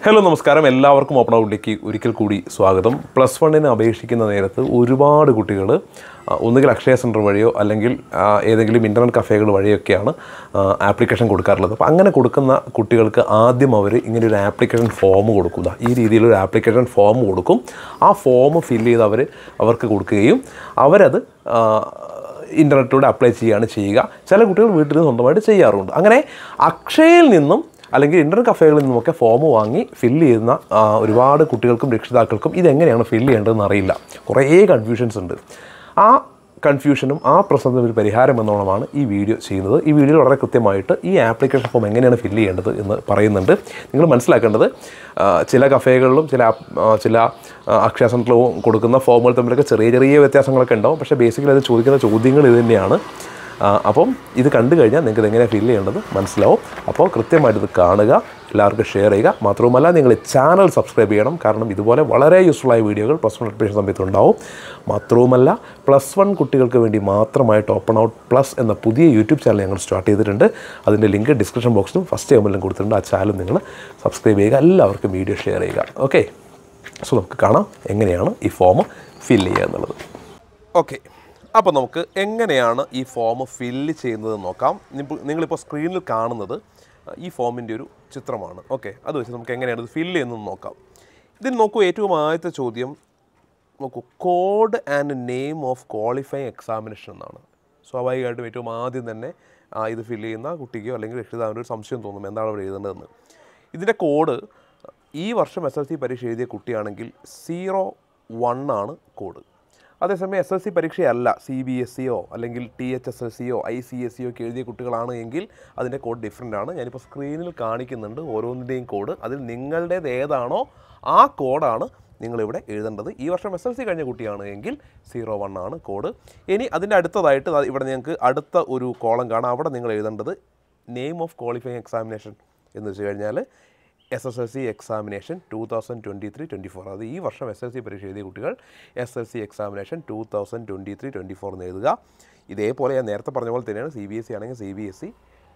Hello നമസ്കാരം, എല്ലാവർക്കും open ഔട്ടിലേക്ക് ഒരിക്കൽ കൂടി സ്വാഗതം. പ്ലസ് വണ്ണിന് അപേക്ഷിക്കുന്ന നേരത്ത് ഒരുപാട് കുട്ടികൾ ഒന്നുകിൽ അക്ഷയ സെൻറ്റർ വഴിയോ അല്ലെങ്കിൽ ഏതെങ്കിലും ഇൻ്റർനെറ്റ് കഫേകൾ വഴിയൊക്കെയാണ് ആപ്ലിക്കേഷൻ കൊടുക്കാറുള്ളത്. അപ്പോൾ അങ്ങനെ കൊടുക്കുന്ന കുട്ടികൾക്ക് ആദ്യം അവർ ഇങ്ങനെ ഒരു ആപ്ലിക്കേഷൻ ഫോം കൊടുക്കുക. ഈ രീതിയിലൊരു ആപ്ലിക്കേഷൻ ഫോം കൊടുക്കും. ആ ഫോം ഫില്ല് ചെയ്ത് അവർക്ക് കൊടുക്കുകയും അവരത് ഇൻ്റർനെറ്റിലൂടെ അപ്ലൈ ചെയ്യുക. ചില കുട്ടികൾ വീട്ടിൽ സ്വന്തമായിട്ട് ചെയ്യാറുണ്ട്. അങ്ങനെ അക്ഷയയിൽ നിന്നും അല്ലെങ്കിൽ ഇൻ്റർനെറ്റ് കഫേകളിൽ നിന്നുമൊക്കെ ഫോം വാങ്ങി ഫില്ല് ചെയ്യുന്ന ഒരുപാട് കുട്ടികൾക്കും രക്ഷിതാക്കൾക്കും ഇതെങ്ങനെയാണ് ഫില്ല് ചെയ്യേണ്ടതെന്ന് അറിയില്ല. കുറേ കൺഫ്യൂഷൻസ് ഉണ്ട്. ആ കൺഫ്യൂഷനും ആ പ്രശ്നത്തിനും ഒരു പരിഹാരം എന്നോണമാണ് ഈ വീഡിയോ ചെയ്യുന്നത്. ഈ വീഡിയോയിൽ വളരെ കൃത്യമായിട്ട് ഈ ആപ്ലിക്കേഷൻ ഫോം എങ്ങനെയാണ് ഫില്ല് ചെയ്യേണ്ടത് എന്ന് പറയുന്നുണ്ട്. നിങ്ങൾ മനസ്സിലാക്കേണ്ടത് ചില കഫേകളിലും ചില അക്ഷയ സെൻറ്ററിലും കൊടുക്കുന്ന ഫോമുകൾ തമ്മിലൊക്കെ ചെറിയ വ്യത്യാസങ്ങളൊക്കെ ഉണ്ടാവും. പക്ഷേ ബേസിക്കലി അത് ചോദിക്കുന്ന ചോദ്യങ്ങൾ ഇത് തന്നെയാണ്. അപ്പം ഇത് കണ്ടു കഴിഞ്ഞാൽ നിങ്ങൾക്ക് ഇതെങ്ങനെയാണ് ഫില്ല് ചെയ്യേണ്ടത് മനസ്സിലാവും. അപ്പോൾ കൃത്യമായിട്ട് ഇത് കാണുക, എല്ലാവർക്കും ഷെയർ ചെയ്യുക. മാത്രവുമല്ല, നിങ്ങൾ ചാനൽ സബ്സ്ക്രൈബ് ചെയ്യണം. കാരണം ഇതുപോലെ വളരെ യൂസ്ഫുള്ളായ വീഡിയോകൾ പ്ലസ് വൺ അഡ്മിഷൻ സമയത്ത് ഉണ്ടാവും. മാത്രവുമല്ല, പ്ലസ് വൺ കുട്ടികൾക്ക് വേണ്ടി മാത്രമായിട്ട് ഓപ്പൺ ഔട്ട് പ്ലസ് എന്ന പുതിയ യൂട്യൂബ് ചാനൽ ഞങ്ങൾ സ്റ്റാർട്ട് ചെയ്തിട്ടുണ്ട്. അതിൻ്റെ ലിങ്ക് ഡിസ്ക്രിപ്ഷൻ ബോക്സിലും ഫസ്റ്റ് കമൻറ്റിലും കൊടുത്തിട്ടുണ്ട്. ആ ചാനൽ നിങ്ങൾ സബ്സ്ക്രൈബ് ചെയ്യുക, എല്ലാവർക്കും വീഡിയോ ഷെയർ ചെയ്യുക. ഓക്കെ, സോ നമുക്ക് കാണാം എങ്ങനെയാണ് ഈ ഫോം ഫില്ല് ചെയ്യുക എന്നുള്ളത്. ഓക്കെ, അപ്പോൾ നമുക്ക് എങ്ങനെയാണ് ഈ ഫോം ഫില്ല് ചെയ്യുന്നത് നോക്കാം. നിങ്ങളിപ്പോൾ സ്ക്രീനിൽ കാണുന്നത് ഈ ഫോമിൻ്റെ ഒരു ചിത്രമാണ്. ഓക്കെ, അത് വെച്ച് നമുക്ക് എങ്ങനെയാണ് ഇത് ഫില്ല് ചെയ്യുന്നത് നോക്കാം. ഇതിൽ നോക്കൂ, ഏറ്റവും ആദ്യത്തെ ചോദ്യം നോക്കൂ, code and name of qualifying examination എന്നാണ്. സ്വാഭാവികമായിട്ടും ഏറ്റവും ആദ്യം തന്നെ ഇത് ഫില്ല് ചെയ്യുന്ന കുട്ടിക്കോ അല്ലെങ്കിൽ രക്ഷിതാവിനോ ഒരു സംശയം തോന്നും, എന്താണ് അവിടെ എഴുതേണ്ടതെന്ന്. ഇതിൻ്റെ കോഡ് ഈ വർഷം SSLC പരീക്ഷ എഴുതിയ കുട്ടിയാണെങ്കിൽ 01 ആണ് കോഡ്. അതേസമയം SSLC പരീക്ഷയല്ല, CBSEയോ അല്ലെങ്കിൽ THSLCയോ ICSEയോ ഒക്കെ എഴുതിയ കുട്ടികളാണ് എങ്കിൽ അതിൻ്റെ കോഡ് ഡിഫറെൻ്റ് ആണ്. ഞാനിപ്പോൾ സ്ക്രീനിൽ കാണിക്കുന്നുണ്ട് ഓരോന്നിൻ്റെയും കോഡ്. അതിൽ നിങ്ങളുടേത് ഏതാണോ ആ കോഡാണ് നിങ്ങളിവിടെ എഴുതേണ്ടത്. ഈ വർഷം SSLC കഴിഞ്ഞ കുട്ടിയാണ് എങ്കിൽ 01 ആണ് കോഡ്. ഇനി അതിൻ്റെ അടുത്തതായിട്ട് ഇവിടെ നിങ്ങൾക്ക് അടുത്ത ഒരു കോളം കാണാം. അവിടെ നിങ്ങൾ എഴുതേണ്ടത് നെയിം ഓഫ് ക്വാളിഫയിങ് എക്സാമിനേഷൻ എന്ന് വെച്ച് കഴിഞ്ഞാൽ SSLC എക്സാമിനേഷൻ 2023-24. അത് ഈ വർഷം SSLC പരീക്ഷ എഴുതിയ കുട്ടികൾ SSLC എക്സാമിനേഷൻ 2023-24 എന്ന് എഴുതുക. ഇതേപോലെ ഞാൻ നേരത്തെ പറഞ്ഞ പോലെ തന്നെയാണ് CBSE ആണെങ്കിൽ CBSE,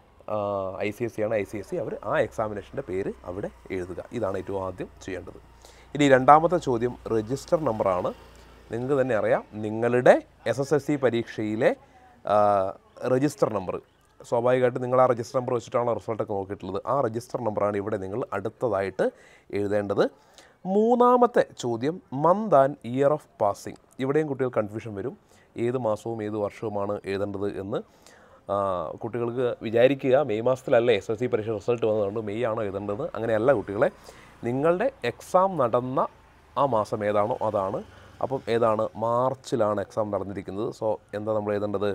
ICSE ആണ് ICSE, അവർ ആ എക്സാമിനേഷൻ്റെ പേര് അവിടെ എഴുതുക. ഇതാണ് ഏറ്റവും ആദ്യം ചെയ്യേണ്ടത്. ഇനി രണ്ടാമത്തെ ചോദ്യം രജിസ്റ്റർ നമ്പറാണ്. നിങ്ങൾക്ക് തന്നെ അറിയാം, നിങ്ങളുടെ SSLC പരീക്ഷയിലെ രജിസ്റ്റർ നമ്പർ സ്വാഭാവികമായിട്ട് നിങ്ങൾ ആ രജിസ്റ്റർ നമ്പർ വെച്ചിട്ടാണ് റിസൾട്ടൊക്കെ നോക്കിയിട്ടുള്ളത്. ആ രജിസ്റ്റർ നമ്പറാണ് ഇവിടെ നിങ്ങൾ അടുത്തതായിട്ട് എഴുതേണ്ടത്. മൂന്നാമത്തെ ചോദ്യം month and year of passing. ഇവിടെയും കുട്ടികൾ കൺഫ്യൂഷൻ വരും, ഏത് മാസവും ഏത് വർഷവുമാണ് എഴുതേണ്ടത് എന്ന്. കുട്ടികൾക്ക് വിചാരിക്കുക മെയ് മാസത്തിലല്ലേ SSLC പരീക്ഷ റിസൾട്ട് വന്നതുകൊണ്ട് മെയ് ആണോ എഴുതേണ്ടത്. അങ്ങനെയല്ല കുട്ടികളെ, നിങ്ങളുടെ എക്സാം നടന്ന ആ മാസം ഏതാണോ അതാണ്. അപ്പം ഏതാണ്, മാർച്ചിലാണ് എക്സാം നടന്നിരിക്കുന്നത്. സോ എന്താ നമ്മൾ എഴുതേണ്ടത്,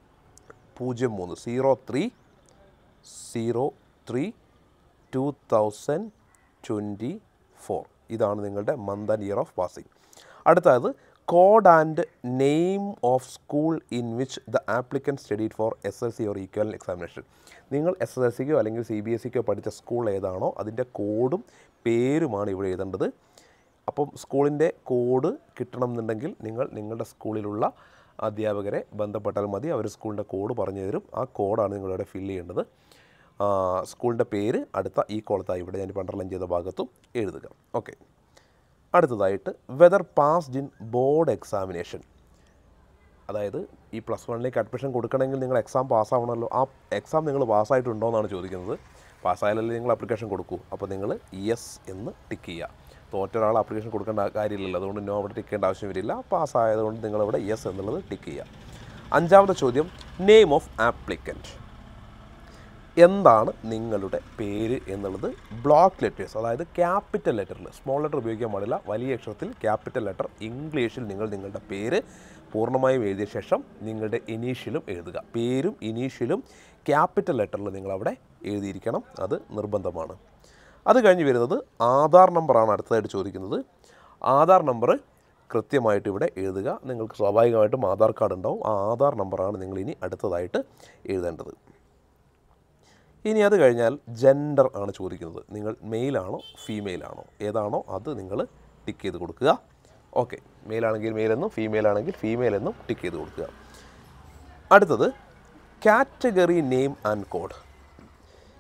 03/03/2024. ഇതാണ് നിങ്ങളുടെ month and year of passing. അടുത്തത് code and name of school in which the applicant studied for SSLC or equivalent examination. നിങ്ങൾ SSLCക്കോ അല്ലെങ്കിൽ CBSEക്കോ പഠിച്ച സ്കൂൾ ഏതാണോ അതിൻ്റെ കോഡും പേരുമാണ് ഇവിടെ എഴുതേണ്ടത്. അപ്പം സ്കൂളിൻ്റെ കോഡ് കിട്ടണം എന്നുണ്ടെങ്കിൽ നിങ്ങൾ നിങ്ങളുടെ സ്കൂളിലുള്ള അധ്യാപകരെ ബന്ധപ്പെട്ടാൽ മതി. അവർ സ്കൂളിൻ്റെ കോഡ് പറഞ്ഞു തരും. ആ കോഡാണ് നിങ്ങളിവിടെ ഫില്ല് ചെയ്യേണ്ടത്. സ്കൂളിൻ്റെ പേര് അടുത്ത ഈ കോളത്തായി ഇവിടെ ഞാൻ അണ്ടർലൈൻ ചെയ്ത ഭാഗത്തും എഴുതുക. ഓക്കെ, അടുത്തതായിട്ട് whether passed in board examination. അതായത് ഈ പ്ലസ് വണ്ണിലേക്ക് അഡ്മിഷൻ കൊടുക്കണമെങ്കിൽ നിങ്ങൾ എക്സാം പാസ്സാവണമല്ലോ. ആ എക്സാം നിങ്ങൾ പാസ്സായിട്ടുണ്ടോ എന്നാണ് ചോദിക്കുന്നത്. പാസ്സായാലല്ലേ നിങ്ങൾ ആപ്ലിക്കേഷൻ കൊടുക്കൂ. അപ്പോൾ നിങ്ങൾ യെസ് എന്ന് ടിക്ക് ചെയ്യുക. തോറ്റ ഒരാൾ ആപ്ലിക്കേഷൻ കൊടുക്കേണ്ട കാര്യമില്ലല്ലോ, അതുകൊണ്ട് നോ അവിടെ ടിക്ക് ചെയ്യേണ്ട ആവശ്യം വരില്ല. പാസ്സായതുകൊണ്ട് നിങ്ങളിവിടെ യെസ് എന്നുള്ളത് ടിക്ക് ചെയ്യുക. അഞ്ചാമത്തെ ചോദ്യം നെയിം ഓഫ് ആപ്ലിക്കൻറ്റ്. എന്താണ് നിങ്ങളുടെ പേര് എന്നുള്ളത് ബ്ലോക്ക് ലെറ്റേഴ്സ്, അതായത് ക്യാപിറ്റൽ ലെറ്ററിൽ, സ്മോൾ ലെറ്റർ ഉപയോഗിക്കാൻ പാടില്ല, വലിയ അക്ഷരത്തിൽ ക്യാപിറ്റൽ ലെറ്റർ ഇംഗ്ലീഷിൽ നിങ്ങൾ നിങ്ങളുടെ പേര് പൂർണ്ണമായും എഴുതിയ ശേഷം നിങ്ങളുടെ ഇനീഷ്യലും എഴുതുക. പേരും ഇനീഷ്യലും ക്യാപിറ്റൽ ലെറ്ററിൽ നിങ്ങളവിടെ എഴുതിയിരിക്കണം, അത് നിർബന്ധമാണ്. അത് കഴിഞ്ഞ് വരുന്നത് ആധാർ നമ്പറാണ് അടുത്തതായിട്ട് ചോദിക്കുന്നത്. ആധാർ നമ്പർ കൃത്യമായിട്ട് ഇവിടെ എഴുതുക. നിങ്ങൾക്ക് സ്വാഭാവികമായിട്ടും ആധാർ കാർഡ് ഉണ്ടാവും. ആ ആധാർ നമ്പറാണ് നിങ്ങൾ ഇനി അടുത്തതായിട്ട് എഴുതേണ്ടത്. ഇനി അത് കഴിഞ്ഞാൽ ജെൻഡർ ആണ് ചോദിക്കുന്നത്. നിങ്ങൾ മെയിലാണോ ഫീമെയിലാണോ ഏതാണോ അത് നിങ്ങൾ ടിക്ക് ചെയ്ത് കൊടുക്കുക. ഓക്കെ, മെയിലാണെങ്കിൽ മെയിലെന്നും ഫീമെയിൽ ആണെങ്കിൽ ഫീമെയിൽ എന്നും ടിക്ക് ചെയ്ത് കൊടുക്കുക. അടുത്തത് കാറ്റഗറി നെയിം ആൻഡ് കോഡ്.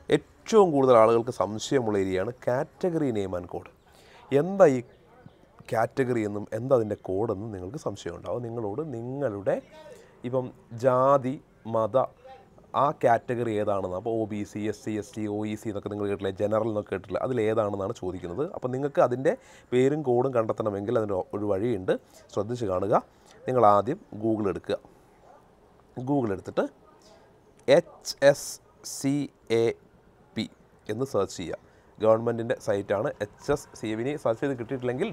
ഏറ്റവും കൂടുതൽ ആളുകൾക്ക് സംശയമുള്ള ഏരിയയാണ് കാറ്റഗറി നെയിം ആൻഡ് കോഡ്. എന്താ ഈ കാറ്റഗറി എന്നും എന്താ അതിൻ്റെ കോഡെന്നും നിങ്ങൾക്ക് സംശയമുണ്ടാവും. നിങ്ങളോട് നിങ്ങളുടെ ഇപ്പം ജാതി മത ആ കാറ്റഗറി ഏതാണെന്ന്, അപ്പോൾ OBC SC ST OEC എന്നൊക്കെ നിങ്ങൾ കേട്ടില്ലേ, ജനറൽ എന്നൊക്കെ കേട്ടില്ല, അതിലേതാണെന്നാണ് ചോദിക്കുന്നത്. അപ്പോൾ നിങ്ങൾക്ക് അതിൻ്റെ പേരും കോഡും കണ്ടെത്തണമെങ്കിൽ അതിൻ്റെ ഒരു വഴിയുണ്ട്, ശ്രദ്ധിച്ച് കാണുക. നിങ്ങൾ ആദ്യം ഗൂഗിൾ എടുക്കുക. ഗൂഗിൾ എടുത്തിട്ട് HSCAP എന്ന് സെർച്ച് ചെയ്യുക. ഗവൺമെൻറ്റിൻ്റെ സൈറ്റാണ് HSCAP. സെർച്ച് ചെയ്ത് കിട്ടിയിട്ടില്ലെങ്കിൽ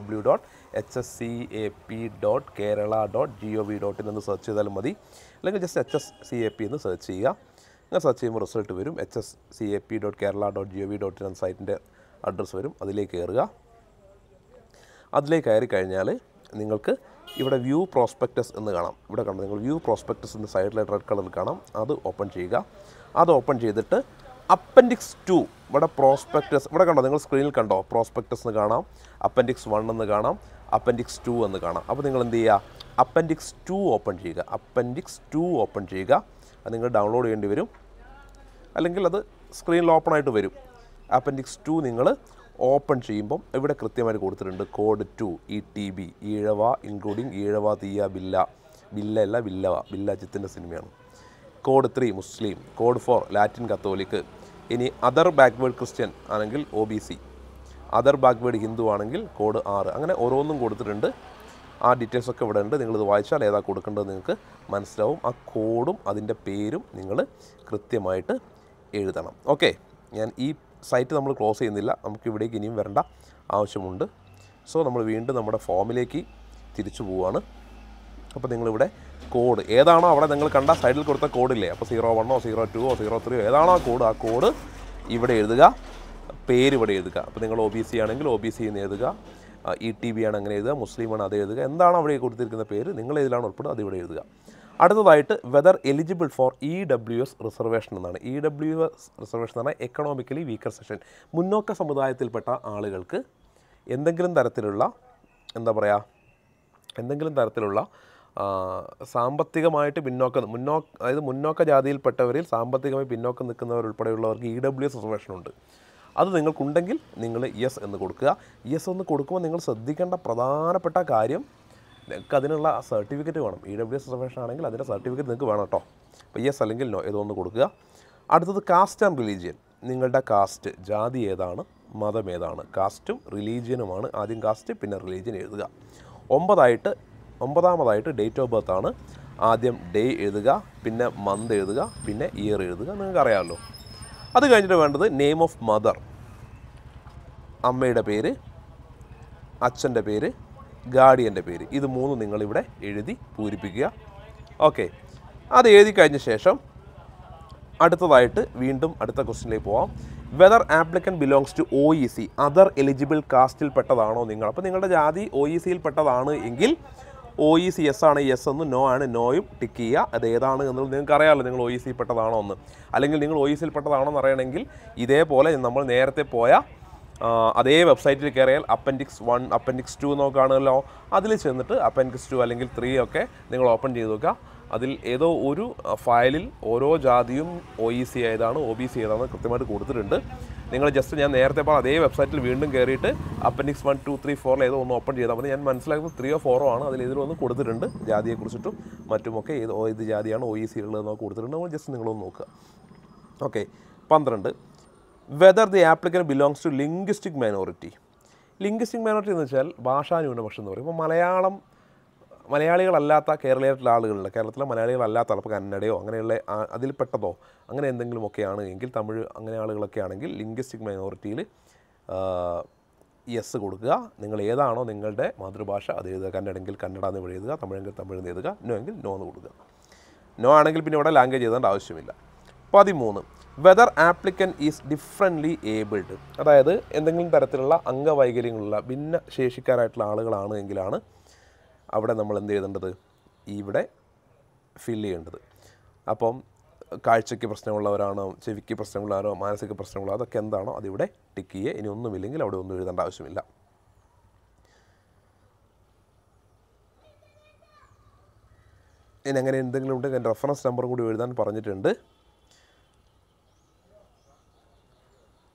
www.hscap.kerala.gov.in എന്ന് സെർച്ച് ചെയ്താലും മതി. അല്ലെങ്കിൽ ജസ്റ്റ് HSCAP എന്ന് സെർച്ച് ചെയ്യുക. അങ്ങനെ സെർച്ച് ചെയ്യുമ്പോൾ റിസൾട്ട് വരും. hscap.kerala.gov.in എന്ന സൈറ്റിൻ്റെ അഡ്രസ്സ് വരും. അതിലേക്ക് കയറുക. അതിലേക്ക് കയറി കഴിഞ്ഞാൽ നിങ്ങൾക്ക് ഇവിടെ വ്യൂ പ്രോസ്പെക്ടസ് എന്ന് കാണാം. ഇവിടെ കണ്ടോ, നിങ്ങൾ വ്യൂ പ്രോസ്പെക്ടസ് എന്ന് സൈഡിലായിട്ട് റെഡ് കളറിൽ കാണാം. അത് ഓപ്പൺ ചെയ്യുക. അത് ഓപ്പൺ ചെയ്തിട്ട് അപ്പൻഡിക്സ് 2 ഇവിടെ പ്രോസ്പെക്ടസ് ഇവിടെ കണ്ടോ, നിങ്ങൾ സ്ക്രീനിൽ കണ്ടോ, പ്രോസ്പെക്ടസ് എന്ന് കാണാം, അപ്പൻഡിക്സ് 1 എന്ന് കാണാം, അപ്പൻഡിക്സ് 2 എന്ന് കാണാം. അപ്പോൾ നിങ്ങൾ എന്ത് ചെയ്യുക, അപ്പൻഡിക്സ് 2 ഓപ്പൺ ചെയ്യുക. അപ്പൻഡിക്സ് 2 ഓപ്പൺ ചെയ്യുക. അത് നിങ്ങൾ ഡൗൺലോഡ് ചെയ്യേണ്ടി വരും, അല്ലെങ്കിൽ അത് സ്ക്രീനിൽ ഓപ്പൺ ആയിട്ട് വരും. അപ്പൻഡിക്സ് 2 നിങ്ങൾ ഓപ്പൺ ചെയ്യുമ്പം ഇവിടെ കൃത്യമായിട്ട് കൊടുത്തിട്ടുണ്ട് code 2 ETB Ezhava including Ezhava Thiyya Billa, ബില്ലല്ല ബില്ലവ, ബില്ലാജിത്തിൻ്റെ സിനിമയാണ്. Code 3 Muslim, code 4 Latin Catholic. ഇനി അതർ ബാക്ക്വേർഡ് ക്രിസ്ത്യൻ ആണെങ്കിൽ OBC, അതർ ബാക്ക്വേർഡ് ഹിന്ദു ആണെങ്കിൽ കോഡ് 6. അങ്ങനെ ഓരോന്നും കൊടുത്തിട്ടുണ്ട്. ആ ഡീറ്റെയിൽസൊക്കെ ഇവിടെ ഉണ്ട്. നിങ്ങളിത് വായിച്ചാൽ ഏതാ കൊടുക്കേണ്ടത് നിങ്ങൾക്ക് മനസ്സിലാവും. ആ കോഡും അതിൻ്റെ പേരും നിങ്ങൾ കൃത്യമായിട്ട് എഴുതണം. ഓക്കെ, ഞാൻ ഈ സൈറ്റ് നമ്മൾ ക്ലോസ് ചെയ്യുന്നില്ല, നമുക്ക് ഇവിടേക്ക് ഇനിയും വരേണ്ട ആവശ്യമുണ്ട്. സോ നമ്മൾ വീണ്ടും നമ്മുടെ ഫോമിലേക്ക് തിരിച്ചു പോവുകയാണ്. അപ്പോൾ നിങ്ങളിവിടെ കോഡ് ഏതാണോ അവിടെ നിങ്ങൾ കണ്ട സൈഡിൽ കൊടുത്ത കോഡില്ലേ, അപ്പോൾ 01 02 03 ഏതാണോ ആ കോഡ് ഇവിടെ എഴുതുക. പേര് ഇവിടെ എഴുതുക. അപ്പോൾ നിങ്ങൾ OBC ആണെങ്കിൽ OBC എന്ന് എഴുതുക, ETB ആണ് അങ്ങനെ എഴുതുക, മുസ്ലിമാണ് അത് എഴുതുക. എന്താണ് അവിടെ കൊടുത്തിരിക്കുന്ന പേര്, നിങ്ങൾ ഏതിലാണ് ഉൾപ്പെടുക അത് ഇവിടെ എഴുതുക. അടുത്തതായിട്ട് whether eligible for EWS reservation എന്നാണ്. EWS റിസർവേഷൻ എന്ന് പറഞ്ഞാൽ എക്കണോമിക്കലി വീക്കർ സെക്ഷൻ. മുന്നോക്ക സമുദായത്തിൽപ്പെട്ട ആളുകൾക്ക് എന്തെങ്കിലും തരത്തിലുള്ള സാമ്പത്തികമായിട്ട് അതായത് മുന്നോക്ക ജാതിയിൽപ്പെട്ടവരിൽ സാമ്പത്തികമായി പിന്നോക്കം നിൽക്കുന്നവരുൾപ്പെടെയുള്ളവർക്ക് EWS റിസർവേഷൻ ഉണ്ട്. അത് നിങ്ങൾക്കുണ്ടെങ്കിൽ നിങ്ങൾ യെസ് എന്ന് കൊടുക്കുക. യെസ് എന്ന് കൊടുക്കുമ്പോൾ നിങ്ങൾ ശ്രദ്ധിക്കേണ്ട പ്രധാനപ്പെട്ട കാര്യം, നിങ്ങൾക്ക് അതിനുള്ള സർട്ടിഫിക്കറ്റ് വേണം. EWS റിസർവേഷൻ ആണെങ്കിൽ അതിൻ്റെ സർട്ടിഫിക്കറ്റ് നിങ്ങൾക്ക് വേണം കേട്ടോ. അപ്പോൾ യെസ് അല്ലെങ്കിൽ നോ ഏതൊന്ന് കൊടുക്കുക. അടുത്തത് കാസ്റ്റ് ആൻഡ് റിലീജിയൻ. നിങ്ങളുടെ കാസ്റ്റ്, ജാതി ഏതാണ്, മതം ഏതാണ്, കാസ്റ്റും റിലീജിയനുമാണ്. ആദ്യം കാസ്റ്റ് പിന്നെ റിലീജിയൻ എഴുതുക. ഒമ്പതാമതായിട്ട് ഡേറ്റ് ഓഫ് ബർത്ത് ആണ്. ആദ്യം ഡേ എഴുതുക, പിന്നെ മന്ത് എഴുതുക, പിന്നെ ഇയർ എഴുതുക. നിങ്ങൾക്ക് അറിയാമല്ലോ. അത് കഴിഞ്ഞിട്ട് വേണ്ടത് നെയിം ഓഫ് മദർ, അമ്മയുടെ പേര്, അച്ഛൻ്റെ പേര്, ഗാർഡിയൻ്റെ പേര്. ഇത് മൂന്നും നിങ്ങളിവിടെ എഴുതി പൂരിപ്പിക്കുക. ഓക്കെ, അത് എഴുതി കഴിഞ്ഞ ശേഷം അടുത്തതായിട്ട് വീണ്ടും അടുത്ത ക്വസ്റ്റ്യനിലേക്ക് പോവാം. Whether applicant belongs to OEC other eligible കാസ്റ്റിൽ പെട്ടതാണോ നിങ്ങൾ. അപ്പോൾ നിങ്ങളുടെ ജാതി OECയിൽ പെട്ടതാണ് എങ്കിൽ OEC യെസ് ആണ് യെസ് എന്നും നോ ആണ് നോയും ടിക്ക് ചെയ്യുക. അത് ഏതാണ് എന്നുള്ളത് നിങ്ങൾക്ക് അറിയാമല്ലോ, നിങ്ങൾ OEC പെട്ടതാണോ എന്ന്. അല്ലെങ്കിൽ നിങ്ങൾ OECയിൽ പെട്ടതാണോ എന്ന് അറിയണമെങ്കിൽ ഇതേപോലെ നമ്മൾ നേരത്തെ പോയ അതേ വെബ്സൈറ്റിൽ കയറിയാൽ അപ്പൻഡിക്സ് 1 അപ്പൻഡിക്സ് 2 നോക്കുകയാണല്ലോ, അതിൽ ചെന്നിട്ട് അപ്പൻഡിക്സ് 2 അല്ലെങ്കിൽ 3 ഒക്കെ നിങ്ങൾ ഓപ്പൺ ചെയ്ത് നോക്കുക. അതിൽ ഏതോ ഒരു ഫയലിൽ ഓരോ ജാതിയും OEC ഏതാണ് OBC ഏതാണ് കൃത്യമായിട്ട് കൊടുത്തിട്ടുണ്ട്. നിങ്ങൾ ജസ്റ്റ് ഞാൻ നേരത്തെ പറഞ്ഞ അതേ വെബ്സൈറ്റിൽ വീണ്ടും കയറിയിട്ട് അപ്പൻഡിക്സ് 1 2 3 4 ഏതോ ഒന്ന് ഓപ്പൺ ചെയ്താൽ മതി. ഞാൻ മനസ്സിലാക്കുന്നത് 3 or 4 ആണ്. അതിൽ ഏതിലൊന്ന് കൊടുത്തിട്ടുണ്ട് ജാതിയെക്കുറിച്ചിട്ടും മറ്റുമൊക്കെ ഏത് ജാതിയാണ് OEC ഉള്ളതെന്നൊക്കെ കൊടുത്തിട്ടുണ്ട്. നമ്മൾ ജസ്റ്റ് നിങ്ങളൊന്ന് നോക്കുക. Okay, 12 whether the applicant belongs to linguistic minority. Linguistic minority എന്ന് വെച്ചാൽ ഭാഷാ ന്യൂനപക്ഷം എന്ന് പറയും. ഇപ്പോൾ മലയാളികളല്ലാത്ത കേരളത്തിലെ ആളുകളുണ്ട്, കേരളത്തിലെ മലയാളികളല്ലാത്ത ഇപ്പോൾ കന്നഡയോ അങ്ങനെയുള്ള അതിൽപ്പെട്ടതോ അങ്ങനെ എന്തെങ്കിലുമൊക്കെയാണ് എങ്കിൽ, തമിഴ് അങ്ങനെ ആളുകളൊക്കെ ആണെങ്കിൽ ലിംഗ്വിസ്റ്റിക് മൈനോറിറ്റിയിൽ യെസ് കൊടുക്കുക. നിങ്ങൾ ഏതാണോ നിങ്ങളുടെ മാതൃഭാഷ അത് എഴുതുക. കന്നഡെങ്കിൽ കന്നഡ എന്ന് ഇവിടെ എഴുതുക, തമിഴെങ്കിൽ തമിഴ് എന്ന് എഴുതുക, നോ എങ്കിൽ നോ എന്ന് കൊടുക്കുക. നോ ആണെങ്കിൽ പിന്നെ ഇവിടെ ലാംഗ്വേജ് എഴുതേണ്ട ആവശ്യമില്ല. 13 whether applicant is differently abled. അതായത് എന്തെങ്കിലും തരത്തിലുള്ള അംഗവൈകല്യങ്ങളുള്ള ഭിന്ന ശേഷിക്കാരായിട്ടുള്ള ആളുകളാണ് എങ്കിലാണ് അവിടെ നമ്മൾ എന്ത് ചെയ്യേണ്ടത്, ഇവിടെ ഫില്ല് ചെയ്യേണ്ടത്. അപ്പം കാഴ്ചയ്ക്ക് പ്രശ്നമുള്ളവരാണോ, ചെവിക്ക് പ്രശ്നമുള്ളവരോ, മാനസിക പ്രശ്നമുള്ളവരോ, അതൊക്കെ എന്താണോ അതിവിടെ ടിക്ക് ചെയ്യുക. ഇനി ഒന്നുമില്ലെങ്കിൽ അവിടെ ഒന്നും എഴുതേണ്ട ആവശ്യമില്ല. ഇനി അങ്ങനെ എന്തെങ്കിലും ഉണ്ടെങ്കിൽ എൻ്റെ റെഫറൻസ് നമ്പറും കൂടി എഴുതാൻ പറഞ്ഞിട്ടുണ്ട്.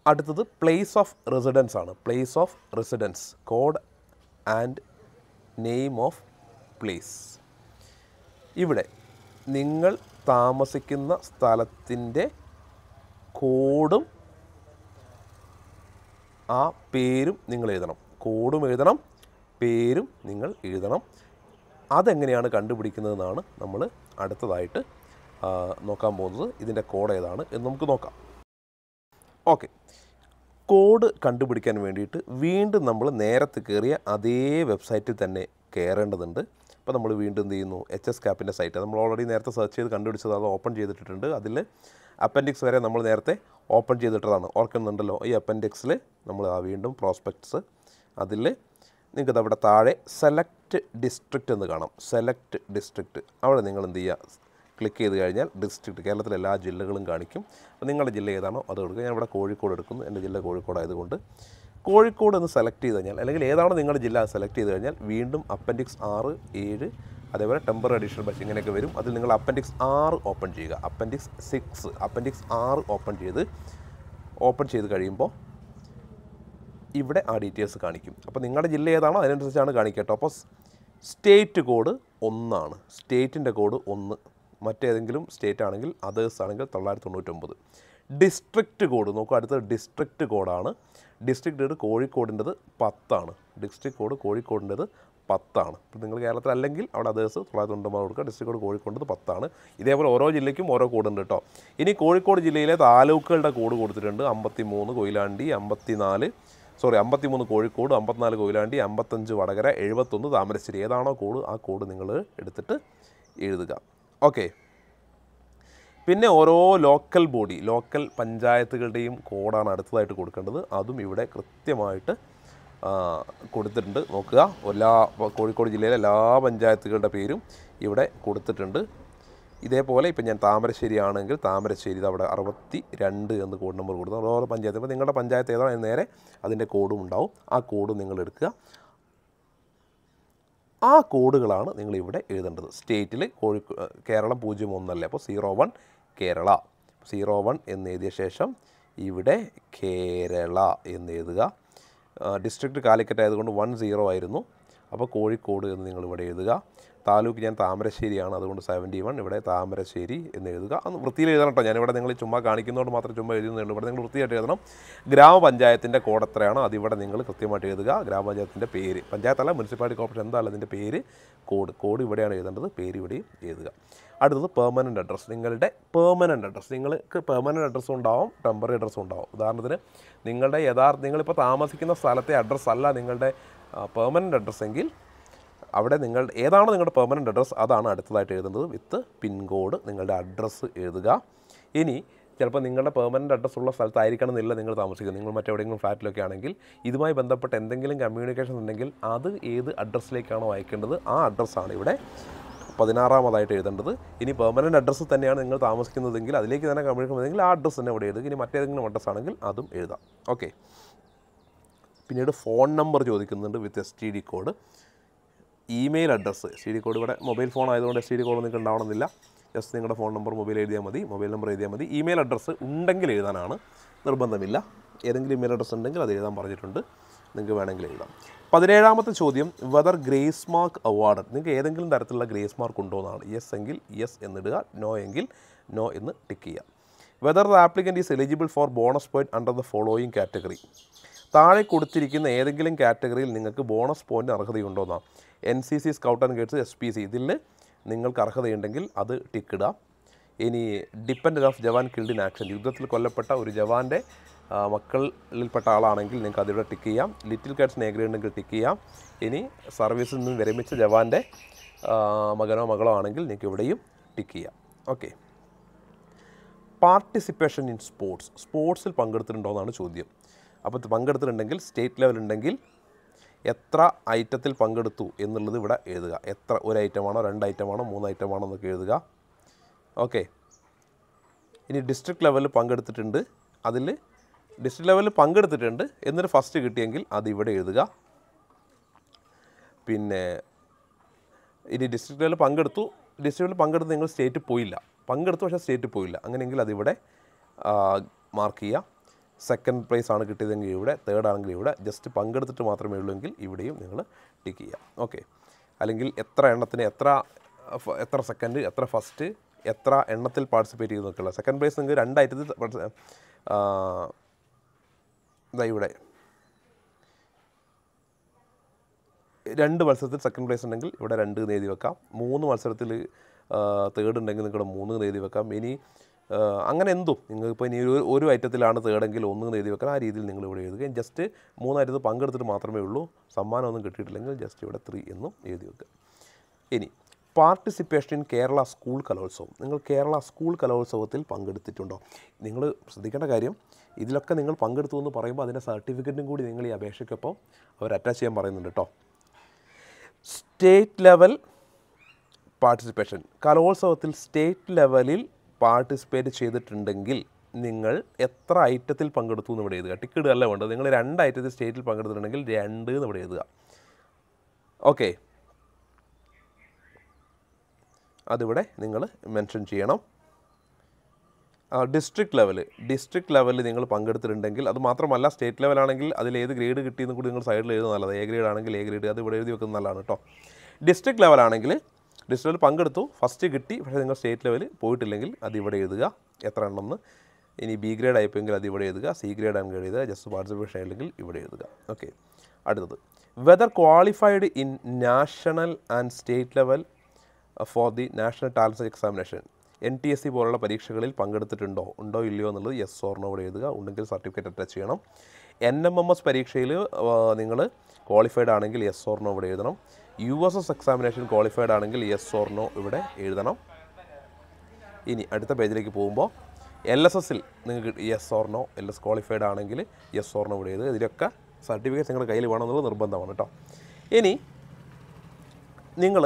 അടുത്തത് പ്ലേസ് ഓഫ് റെസിഡൻസ് ആണ്. Place of residence, code and name of place. ഇവിടെ നിങ്ങൾ താമസിക്കുന്ന സ്ഥലത്തിൻ്റെ കോഡും ആ പേരും നിങ്ങൾ എഴുതണം. കോഡും എഴുതണം, പേരും നിങ്ങൾ എഴുതണം. അതെങ്ങനെയാണ് കണ്ടുപിടിക്കുന്നതെന്നാണ് നമ്മൾ അടുത്തതായിട്ട് നോക്കാൻ പോകുന്നത്. ഇതിൻ്റെ കോഡ് ഏതാണ് എന്ന് നമുക്ക് നോക്കാം. ഓക്കെ, കോഡ് കണ്ടുപിടിക്കാൻ വേണ്ടിയിട്ട് വീണ്ടും നമ്മൾ നേരത്തെ കയറിയ അതേ വെബ്സൈറ്റിൽ തന്നെ കയറേണ്ടതുണ്ട്. അപ്പോൾ നമ്മൾ വീണ്ടും എന്ത് ചെയ്യുന്നു, HSCAPൻ്റെ സൈറ്റ് നമ്മൾ ഓൾറെഡി നേരത്തെ സെർച്ച് ചെയ്ത് കണ്ടുപിടിച്ചത്, അത് ഓപ്പൺ ചെയ്തിട്ടുണ്ട്. അതിൽ അപ്പൻഡിക്സ് വരെ നമ്മൾ നേരത്തെ ഓപ്പൺ ചെയ്തിട്ടതാണ്, ഓർക്കുന്നുണ്ടല്ലോ. ഈ അപ്പൻഡിക്സിൽ നമ്മൾ വീണ്ടും പ്രോസ്പെക്ട്സ്, അതിൽ നിങ്ങൾക്ക് അവിടെ താഴെ സെലക്ട് ഡിസ്ട്രിക്റ്റ് എന്ന് കാണാം. സെലക്ട് ഡിസ്ട്രിക്റ്റ്, അവിടെ നിങ്ങൾ എന്ത് ചെയ്യുക, ക്ലിക്ക് ചെയ്ത് കഴിഞ്ഞാൽ ഡിസ്ട്രിക്റ്റ്, കേരളത്തിലെ എല്ലാ ജില്ലകളും കാണിക്കും. അപ്പോൾ നിങ്ങളുടെ ജില്ല ഏതാണോ അത് എടുക്കുക. ഞാൻ ഇവിടെ കോഴിക്കോട് എടുക്കുന്നു, എൻ്റെ ജില്ല കോഴിക്കോട് ആയതുകൊണ്ട് കോഴിക്കോട് എന്ന് സെലക്ട് ചെയ്ത് കഴിഞ്ഞാൽ, അല്ലെങ്കിൽ ഏതാണോ നിങ്ങളുടെ ജില്ല സെലക്ട് ചെയ്ത് കഴിഞ്ഞാൽ വീണ്ടും അപ്പൻഡിക്സ് 6, 7, അതേപോലെ ടെമ്പററി അഡീഷണൽ ബസ് ഇങ്ങനെയൊക്കെ വരും. അതിൽ നിങ്ങൾ അപ്പൻഡിക്സ് 6 ഓപ്പൺ ചെയ്യുക. അപ്പൻഡിക്സ് 6, അപ്പൻഡിക്സ് 6 ഓപ്പൺ ചെയ്ത് കഴിയുമ്പോൾ ഇവിടെ ആ ഡീറ്റെയിൽസ് കാണിക്കും. അപ്പോൾ നിങ്ങളുടെ ജില്ല ഏതാണോ അതിനനുസരിച്ചാണ് കാണിക്കട്ടോ. അപ്പോൾ സ്റ്റേറ്റ് കോഡ് 1 സ്റ്റേറ്റിൻ്റെ കോഡ് 1. മറ്റേതെങ്കിലും സ്റ്റേറ്റ് ആണെങ്കിൽ, അതേഴ്സ് ആണെങ്കിൽ 999. ഡിസ്ട്രിക്റ്റ് കോഡ് നോക്കുക, അടുത്തത് ഡിസ്ട്രിക്റ്റ് കോഡാണ്. ഡിസ്ട്രിക്റ്റ് കോഡ് കോഴിക്കോടിൻ്റെത് 10. ഡിസ്ട്രിക്റ്റ് കോഡ് കോഴിക്കോടിൻ്റെത് 10. ഇപ്പോൾ നിങ്ങൾ കേരളത്തിൽ അല്ലെങ്കിൽ അവിടെ അതേഴ്സ് 999 കൊടുക്കുക. ഡിസ്ട്രിക്റ്റ് കോഡ് കോഴിക്കോടിൻ്റെത് 10. ഇതേപോലെ ഓരോ ജില്ലയ്ക്കും ഓരോ കോഡുണ്ട് കേട്ടോ. ഇനി കോഴിക്കോട് ജില്ലയിലെ താലൂക്കുകളുടെ കോഡ് കൊടുത്തിട്ടുണ്ട്. 53 കൊയിലാണ്ടി, 53 കോഴിക്കോട്, 54 കൊയിലാണ്ടി, 55 വടകര, 71 താമരശ്ശേരി. ഏതാണോ കോഡ് ആ കോഡ് നിങ്ങൾ എടുത്തിട്ട് എഴുതുക. ഓക്കെ, പിന്നെ ഓരോ ലോക്കൽ ബോഡി, ലോക്കൽ പഞ്ചായത്തുകളുടെയും കോഡാണ് അടുത്തതായിട്ട് കൊടുക്കേണ്ടത്. അതും ഇവിടെ കൃത്യമായിട്ട് കൊടുത്തിട്ടുണ്ട്. നോക്കുക, കോഴിക്കോട് ജില്ലയിലെ എല്ലാ പഞ്ചായത്തുകളുടെ പേരും ഇവിടെ കൊടുത്തിട്ടുണ്ട്. ഇതേപോലെ ഇപ്പം ഞാൻ താമരശ്ശേരി ആണെങ്കിൽ താമരശ്ശേരി അവിടെ 62 എന്ന് കോഡ് നമ്പർ കൊടുത്തു. ഓരോ പഞ്ചായത്ത്, ഇപ്പോൾ നിങ്ങളുടെ പഞ്ചായത്ത് ഏതാണ് അതിന് നേരെ അതിൻ്റെ കോഡും ഉണ്ടാവും. ആ കോഡ് നിങ്ങൾ എടുക്കുക. ആ കോഡുകളാണ് നിങ്ങളിവിടെ എഴുതേണ്ടത്. സ്റ്റേറ്റിൽ കേരളം 01 അല്ലേ, അപ്പോൾ 01 കേരള, 01 എന്ന് എഴുതിയ ശേഷം ഇവിടെ കേരള എന്ന് എഴുതുക. ഡിസ്ട്രിക്റ്റ് കാലിക്കറ്റ് ആയതുകൊണ്ട് 10 ആയിരുന്നു, അപ്പോൾ കോഴിക്കോട് എന്ന് നിങ്ങളിവിടെ എഴുതുക. താലൂക്ക് ഞാൻ താമരശ്ശേരിയാണ്, അതുകൊണ്ട് 71 ഇവിടെ താമരശ്ശേരി എന്ന് എഴുതുക. അന്ന് വൃത്തിയിൽ എഴുതണം കേട്ടോ. ഞാനിവിടെ നിങ്ങൾ ചുമ്മാ കാണിക്കുന്നതുകൊണ്ട് മാത്രം ചുമ്മാ എഴുതുന്നുള്ളൂ. ഇവിടെ നിങ്ങൾ വൃത്തിയായിട്ട് എഴുതണം. ഗ്രാമപഞ്ചായത്തിൻ്റെ കോഡ് എത്രയാണോ അതിവിടെ നിങ്ങൾ കൃത്യമായിട്ട് എഴുതുക. ഗ്രാമപഞ്ചായത്തിൻ്റെ പേര്, പഞ്ചായത്തല്ല മുനിസിപ്പാലിറ്റി കോർപ്പറേഷൻ എന്തായാലും അതിൻ്റെ പേര്, കോഡ് ഇവിടെയാണ് എഴുതേണ്ടത്. പേര് ഇവിടെയും എഴുതുക. അടുത്തത് പെർമനൻറ്റ് അഡ്രസ്സ്. നിങ്ങളുടെ പെർമനൻറ്റ് അഡ്രസ്സ്, നിങ്ങൾക്ക് പെർമനൻറ്റ് അഡ്രസ്സും ഉണ്ടാവും, ടെമ്പററി അഡ്രസ്സും ഉണ്ടാവും. ഉദാഹരണത്തിന് നിങ്ങളുടെ നിങ്ങളിപ്പോൾ താമസിക്കുന്ന സ്ഥലത്തെ അഡ്രസ്സ് അല്ല നിങ്ങളുടെ പെർമനൻറ്റ് അഡ്രസ്സ് എങ്കിൽ അവിടെ ഏതാണോ നിങ്ങളുടെ പെർമനൻറ്റ് അഡ്രസ്സ് അതാണ് അടുത്തതായിട്ട് എഴുതേണ്ടത്. വിത്ത് പിൻകോഡ് നിങ്ങളുടെ അഡ്രസ്സ് എഴുതുക. ഇനി ചിലപ്പോൾ നിങ്ങളുടെ പെർമനൻറ്റ് അഡ്രസ്സ് ഉള്ള സ്ഥലത്തായിരിക്കണം എന്നില്ല നിങ്ങൾ താമസിക്കുന്നത്. നിങ്ങൾ മറ്റെവിടെയെങ്കിലും ഫ്ലാറ്റിലൊക്കെ ആണെങ്കിൽ ഇതുമായി ബന്ധപ്പെട്ട് എന്തെങ്കിലും കമ്മ്യൂണിക്കേഷൻ ഉണ്ടെങ്കിൽ അത് ഏത് അഡ്രസ്സിലേക്കാണോ അയക്കേണ്ടത് ആ അഡ്രസ്സാണ് ഇവിടെ 16-ാമതായിട്ട് എഴുതേണ്ടത്. ഇനി പെർമനൻറ്റ് അഡ്രസ്സ് തന്നെയാണ് നിങ്ങൾ താമസിക്കുന്നതെങ്കിൽ അതിലേക്ക് തന്നെ കമ്മ്യൂണിക്കേഷൻ ഉണ്ടെങ്കിൽ ആ അഡ്രസ്സ് തന്നെ ഇവിടെ എഴുതുക. ഇനി മറ്റേതെങ്കിലും അഡ്രസ്സ് ആണെങ്കിൽ അതും എഴുതാം. ഓക്കെ, പിന്നീട് ഫോൺ നമ്പർ ചോദിക്കുന്നുണ്ട് with STD code. Email address, STD code ഇവിടെ മൊബൈൽ ഫോൺ ആയതുകൊണ്ട് STD കോഡ് നിങ്ങൾക്ക് ഉണ്ടാവണമെന്നില്ല. ജസ്റ്റ് നിങ്ങളുടെ ഫോൺ നമ്പർ മൊബൈൽ നമ്പർ എഴുതിയാൽ മതി. ഇമെയിൽ അഡ്രസ്സ് ഉണ്ടെങ്കിൽ എഴുതാനാണ്, നിർബന്ധമില്ല. ഏതെങ്കിലും ഇമെയിൽ അഡ്രസ്സ് ഉണ്ടെങ്കിൽ അത് എഴുതാൻ പറഞ്ഞിട്ടുണ്ട്, നിങ്ങൾക്ക് വേണമെങ്കിൽ എഴുതാം. 17-ാമത്തെ ചോദ്യം, വെദർ ഗ്രേസ് മാർക്ക് അവാർഡ്. നിങ്ങൾക്ക് ഏതെങ്കിലും തരത്തിലുള്ള ഗ്രേസ് മാർക്ക് ഉണ്ടോ എന്നാണ്. യെസ് എങ്കിൽ യെസ് എന്നിടുക, നോ എങ്കിൽ നോ എന്ന് ടിക്ക് ചെയ്യുക. Whether the applicant is eligible for bonus point under the following category. താഴെ കൊടുത്തിരിക്കുന്ന ഏതെങ്കിലും കാറ്റഗറിയിൽ നിങ്ങൾക്ക് ബോണസ് പോയിൻറ്റ് അർഹതയുണ്ടോ എന്നാണ്. NCC, scout and guides, SPC ഇതിൽ നിങ്ങൾക്ക് അർഹതയുണ്ടെങ്കിൽ അത് ടിക്കിടുക. ഇനി dependent of jawan killed in action, യുദ്ധത്തിൽ കൊല്ലപ്പെട്ട ഒരു ജവാൻ്റെ മക്കളിൽപ്പെട്ട ആളാണെങ്കിൽ നിങ്ങൾക്ക് അതിവിടെ ടിക്ക് ചെയ്യാം. ലിറ്റിൽ കാറ്റ്സ് നേഗ്രേ ഉണ്ടെങ്കിൽ ടിക്ക് ചെയ്യാം. ഇനി സർവീസിൽ നിന്ന് വിരമിച്ച ജവാൻ്റെ മകനോ മകളോ ആണെങ്കിൽ നിങ്ങൾക്ക് ഇവിടെയും ടിക്ക് ചെയ്യാം. ഓക്കെ, പാർട്ടിസിപ്പേഷൻ ഇൻ സ്പോർട്സിൽ പങ്കെടുത്തിട്ടുണ്ടോ എന്നാണ് ചോദ്യം. അപ്പോൾ പങ്കെടുത്തിട്ടുണ്ടെങ്കിൽ സ്റ്റേറ്റ് ലെവൽ ഉണ്ടെങ്കിൽ എത്ര ഐറ്റത്തിൽ പങ്കെടുത്തു എന്നുള്ളത് ഇവിടെ എഴുതുക. എത്ര, 1 ഐറ്റമാണോ 2 ഐറ്റമാണോ 3 ഐറ്റമാണോ എന്നൊക്കെ എഴുതുക. ഓക്കെ, ഇനി ഡിസ്ട്രിക്ട് ലെവലിൽ പങ്കെടുത്തിട്ടുണ്ട്, അതിൽ ഡിസ്ട്രിക്ട് ലെവലിൽ പങ്കെടുത്തിട്ടുണ്ട് എന്നിട്ട് ഫസ്റ്റ് കിട്ടിയെങ്കിൽ അതിവിടെ എഴുതുക. പിന്നെ ഇനി ഡിസ്ട്രിക്ട് ലെവലിൽ പങ്കെടുത്ത് നിങ്ങൾ സ്റ്റേറ്റ് പോയില്ല, പങ്കെടുത്തു പക്ഷേ സ്റ്റേറ്റ് പോയില്ല, അങ്ങനെയെങ്കിൽ അതിവിടെ മാർക്ക് ചെയ്യുക. സെക്കൻഡ് പ്രൈസ് ആണ് കിട്ടിയതെങ്കിൽ ഇവിടെ, തേർഡ് ആണെങ്കിൽ ഇവിടെ, ജസ്റ്റ് പങ്കെടുത്തിട്ട് മാത്രമേ ഉള്ളൂ എങ്കിൽ ഇവിടെയും നിങ്ങൾ ടിക്ക് ചെയ്യാം. ഓക്കെ. അല്ലെങ്കിൽ എത്ര എണ്ണത്തിന് എത്ര സെക്കൻഡ്, എത്ര ഫസ്റ്റ്, എത്ര എണ്ണത്തിൽ പാർട്ടിസിപ്പേറ്റ് ചെയ്ത് നോക്കില്ല. സെക്കൻഡ് പ്രൈസ് നിങ്ങൾക്ക് 2 ഐറ്റത്തിൽ ഇവിടെ 2 മത്സരത്തിൽ സെക്കൻഡ് പ്രൈസ് ഉണ്ടെങ്കിൽ ഇവിടെ 2 എന്ന് എഴുതി വെക്കാം. 3 മത്സരത്തിൽ തേർഡ് ഉണ്ടെങ്കിൽ നിങ്ങൾക്ക് 3 എന്ന് എഴുതി വെക്കാം. ഇനി അങ്ങനെ എന്തും നിങ്ങൾക്കിപ്പോൾ ഇനി ഒരു ഐറ്റത്തിലാണ് തേർഡെങ്കിൽ 1 എന്ന് എഴുതി വെക്കാം. ആ രീതിയിൽ നിങ്ങൾ ഇവിടെ എഴുതുകയും ജസ്റ്റ് 3 ഐറ്റത്തിൽ പങ്കെടുത്തിട്ട് മാത്രമേ ഉള്ളൂ, സമ്മാനമൊന്നും കിട്ടിയിട്ടില്ലെങ്കിൽ ജസ്റ്റ് ഇവിടെ 3 എന്നും എഴുതി വെക്കുക. ഇനി പാർട്ടിസിപ്പേഷൻ ഇൻ കേരള സ്കൂൾ കലോത്സവം. നിങ്ങൾ കേരള സ്കൂൾ കലോത്സവത്തിൽ പങ്കെടുത്തിട്ടുണ്ടോ? നിങ്ങൾ ശ്രദ്ധിക്കേണ്ട കാര്യം, ഇതിലൊക്കെ നിങ്ങൾ പങ്കെടുത്തു എന്ന് പറയുമ്പോൾ അതിൻ്റെ സർട്ടിഫിക്കറ്റും കൂടി നിങ്ങൾ ഈ അപേക്ഷയ്ക്കൊപ്പം അവർ അറ്റാച്ച് ചെയ്യാൻ പറയുന്നുണ്ട് കേട്ടോ. സ്റ്റേറ്റ് ലെവൽ പാർട്ടിസിപ്പേഷൻ, കലോത്സവത്തിൽ സ്റ്റേറ്റ് ലെവലിൽ പാർട്ടിസിപ്പേറ്റ് ചെയ്തിട്ടുണ്ടെങ്കിൽ നിങ്ങൾ എത്ര ഐറ്റത്തിൽ പങ്കെടുത്തു എന്ന് ഇവിടെ എഴുതുക. ടിക്കറ്റ് അല്ല വേണ്ടത്. നിങ്ങൾ 2 ഐറ്റത്തിൽ സ്റ്റേറ്റിൽ പങ്കെടുത്തിട്ടുണ്ടെങ്കിൽ 2 എന്ന് ഇവിടെ എഴുതുക. ഓക്കെ, അതിവിടെ നിങ്ങൾ മെൻഷൻ ചെയ്യണം. ഡിസ്ട്രിക്ട് ലെവലിൽ നിങ്ങൾ പങ്കെടുത്തിട്ടുണ്ടെങ്കിൽ, അത് മാത്രമല്ല സ്റ്റേറ്റ് ലെവലാണെങ്കിൽ അതിൽ ഏത് ഗ്രേഡ് കിട്ടിയെന്ന് കൂടി നിങ്ങൾ സൈഡിൽ എഴുതുന്നത് നല്ലത്. എ ഗ്രേഡ് ആണെങ്കിൽ എ ഗ്രേഡ്, അത് ഇവിടെ എഴുതി വെക്കുന്നത് നല്ലതാണ് കേട്ടോ. ഡിസ്ട്രിക്ട് ലെവലാണെങ്കിൽ ഡിസ്ട്രിക്ട് ലെവൽ പങ്കെടുത്തു, ഫസ്റ്റ് കിട്ടി, പക്ഷേ നിങ്ങൾ സ്റ്റേറ്റ് ലെവലിൽ പോയിട്ടില്ലെങ്കിൽ അത് ഇവിടെ എഴുതുക എത്ര എണ്ണമെന്ന്. ഇനി ബി ഗ്രേഡ് ആയിപ്പോയെങ്കിൽ അത് ഇവിടെ എഴുതുക. സി ഗ്രേഡ് ആണെങ്കിൽ എഴുതുക. ജസ്റ്റ് പാർട്ടിസിപ്പേഷൻ ആയില്ലെങ്കിൽ ഇവിടെ എഴുതുക. ഓക്കെ. അടുത്തത്, whether qualified in national and state level for the national talent examination. NTSC പോലുള്ള പരീക്ഷകളിൽ ഉണ്ടോ ഇല്ലയോ എന്നുള്ളത് യെസ് ഓർ നോ ഇവിടെ എഴുതുക. ഉണ്ടെങ്കിൽ സർട്ടിഫിക്കറ്റ് അറ്റാച്ച് ചെയ്യണം. NMMS പരീക്ഷയിൽ നിങ്ങൾ ക്വാളിഫൈഡ് ആണെങ്കിൽ യെസ് ഓർ നോ ഇവിടെ എഴുതണം. USS എക്സാമിനേഷൻ ക്വാളിഫൈഡ് ആണെങ്കിൽ യെസ് ഓർ നോ ഇവിടെ എഴുതണം. ഇനി അടുത്ത പേജിലേക്ക് പോകുമ്പോൾ LSSൽ നിങ്ങൾക്ക് yes or no, LS qualified ആണെങ്കിൽ യെസ് ഓർ നോ ഇവിടെ എഴുതുക. ഇതിലൊക്കെ സർട്ടിഫിക്കറ്റ് നിങ്ങളുടെ കയ്യിൽ വേണമെന്നുള്ളത് നിർബന്ധമാണ് കേട്ടോ. ഇനി നിങ്ങൾ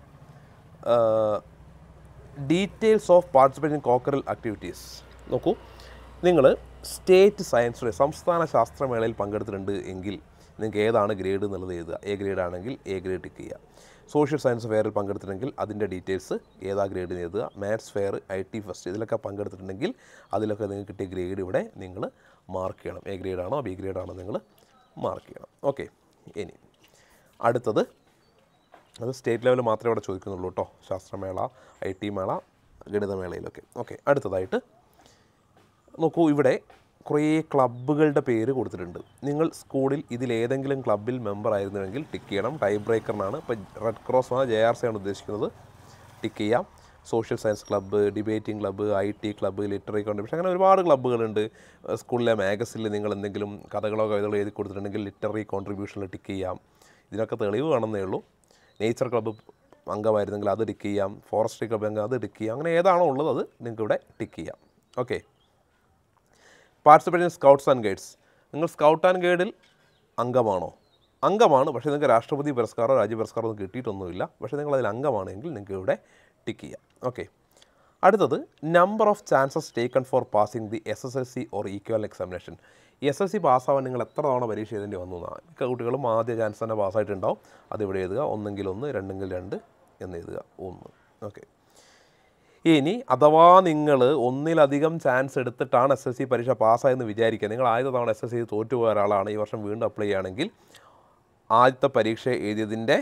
details of participation in cocurricular activities നോക്കൂ. നിങ്ങൾ സ്റ്റേറ്റ് സയൻസ് ഡേ, സംസ്ഥാന ശാസ്ത്രമേളയിൽ പങ്കെടുത്തിട്ടുണ്ട് എങ്കിൽ നിങ്ങൾക്ക് ഏതാണ് ഗ്രേഡ് എന്നുള്ളത് എഴുതുക. എ ഗ്രേഡ് ആണെങ്കിൽ എ ഗ്രേഡ് ടിക്ക് ചെയ്യുക. സോഷ്യൽ സയൻസ് ഫെയറിൽ പങ്കെടുത്തിട്ടുണ്ടെങ്കിൽ അതിൻ്റെ ഡീറ്റെയിൽസ് ഏതാ ഗ്രേഡ് എഴുതുക. മാത്സ് ഫെയർ, IT ഫസ്റ്റ് ഇതിലൊക്കെ പങ്കെടുത്തിട്ടുണ്ടെങ്കിൽ അതിലൊക്കെ നിങ്ങൾക്ക് കിട്ടിയ ഗ്രേഡ് ഇവിടെ നിങ്ങൾ മാർക്ക് ചെയ്യണം. എ ഗ്രേഡാണോ ബി ഗ്രേഡാണോ നിങ്ങൾ മാർക്ക് ചെയ്യണം. ഓക്കെ. ഇനി അടുത്തത്, അത് സ്റ്റേറ്റ് ലെവൽ മാത്രമേ ഇവിടെ ചോദിക്കുന്നുള്ളൂ കേട്ടോ. ശാസ്ത്രമേള, IT മേള, ഗണിതമേളയിലൊക്കെ. ഓക്കെ. അടുത്തതായിട്ട് നോക്കൂ, ഇവിടെ കുറേ ക്ലബ്ബുകളുടെ പേര് കൊടുത്തിട്ടുണ്ട്. നിങ്ങൾ സ്കൂളിൽ ഇതിലേതെങ്കിലും ക്ലബ്ബിൽ മെമ്പർ ആയിരുന്നുവെങ്കിൽ ടിക്ക് ചെയ്യണം. ടൈ ബ്രേക്കറിനാണ്. ഇപ്പോൾ റെഡ് ക്രോസ് ആണ്, JRC ആണ് ഉദ്ദേശിക്കുന്നത്, ടിക്ക് ചെയ്യാം. Social science club, debating club, IT club, literary contribution, അങ്ങനെ ഒരുപാട് ക്ലബ്ബുകളുണ്ട്. സ്കൂളിലെ മാഗസിനിൽ നിങ്ങൾ എന്തെങ്കിലും കഥകളോ കവിതകളോ എഴുതി കൊടുത്തിട്ടുണ്ടെങ്കിൽ ലിറ്റററി കോൺട്രിബ്യൂഷനിൽ ടിക്ക് ചെയ്യാം. ഇതിനൊക്കെ തെളിവ് വേണമെന്നേ ഉള്ളൂ. നേച്ചർ ക്ലബ്ബ് അംഗമായിരുന്നെങ്കിൽ അത് ടിക്ക് ചെയ്യാം. ഫോറസ്ട്രി ക്ലബ്ബ് അംഗം അത് ടിക്ക് ചെയ്യാം. അങ്ങനെ ഏതാണോ ഉള്ളത് അത് നിങ്ങൾക്ക് ഇവിടെ ടിക്ക് ചെയ്യാം. Okay. Participate in scouts and guides. നിങ്ങൾ സ്കൗട്ട് ആൻഡ് ഗൈഡിൽ അംഗമാണോ? അംഗമാണ്, പക്ഷേ നിങ്ങൾക്ക് രാഷ്ട്രപതി പുരസ്കാരമോ രാജ്യ പുരസ്കാരമോ ഒന്നും കിട്ടിയിട്ടൊന്നുമില്ല. പക്ഷേ നിങ്ങൾ അതിൽ അംഗമാണെങ്കിൽ നിങ്ങൾക്ക് ഇവിടെ ടിക്ക് ചെയ്യാം. ഓക്കെ. അടുത്തത്, number of chances taken for passing the SSLC or equal examination. SSLC പാസ്സാവാൻ നിങ്ങൾ എത്ര തവണ പരീക്ഷ എഴുതേണ്ടി വന്നു എന്നാണ്. മിക്ക കുട്ടികളും ആദ്യ ചാൻസ് തന്നെ പാസ്സായിട്ടുണ്ടാവും. അതിവിടെ എഴുതുക. 1 1 2 2 എന്ന് എഴുതുക. 1. ഓക്കെ. ഇനി അഥവാ നിങ്ങൾ ഒന്നിലധികം ചാൻസ് എടുത്തിട്ടാണ് SSLC പരീക്ഷ പാസ്സായെന്ന് വിചാരിക്കുക. നിങ്ങൾ ആദ്യത്തെ തവണ SSLC തോറ്റുപോയ ഒരാളാണ്, ഈ വർഷം വീണ്ടും അപ്ലൈ ചെയ്യുകയാണെങ്കിൽ ആദ്യത്തെ പരീക്ഷ എഴുതിയതിൻ്റെ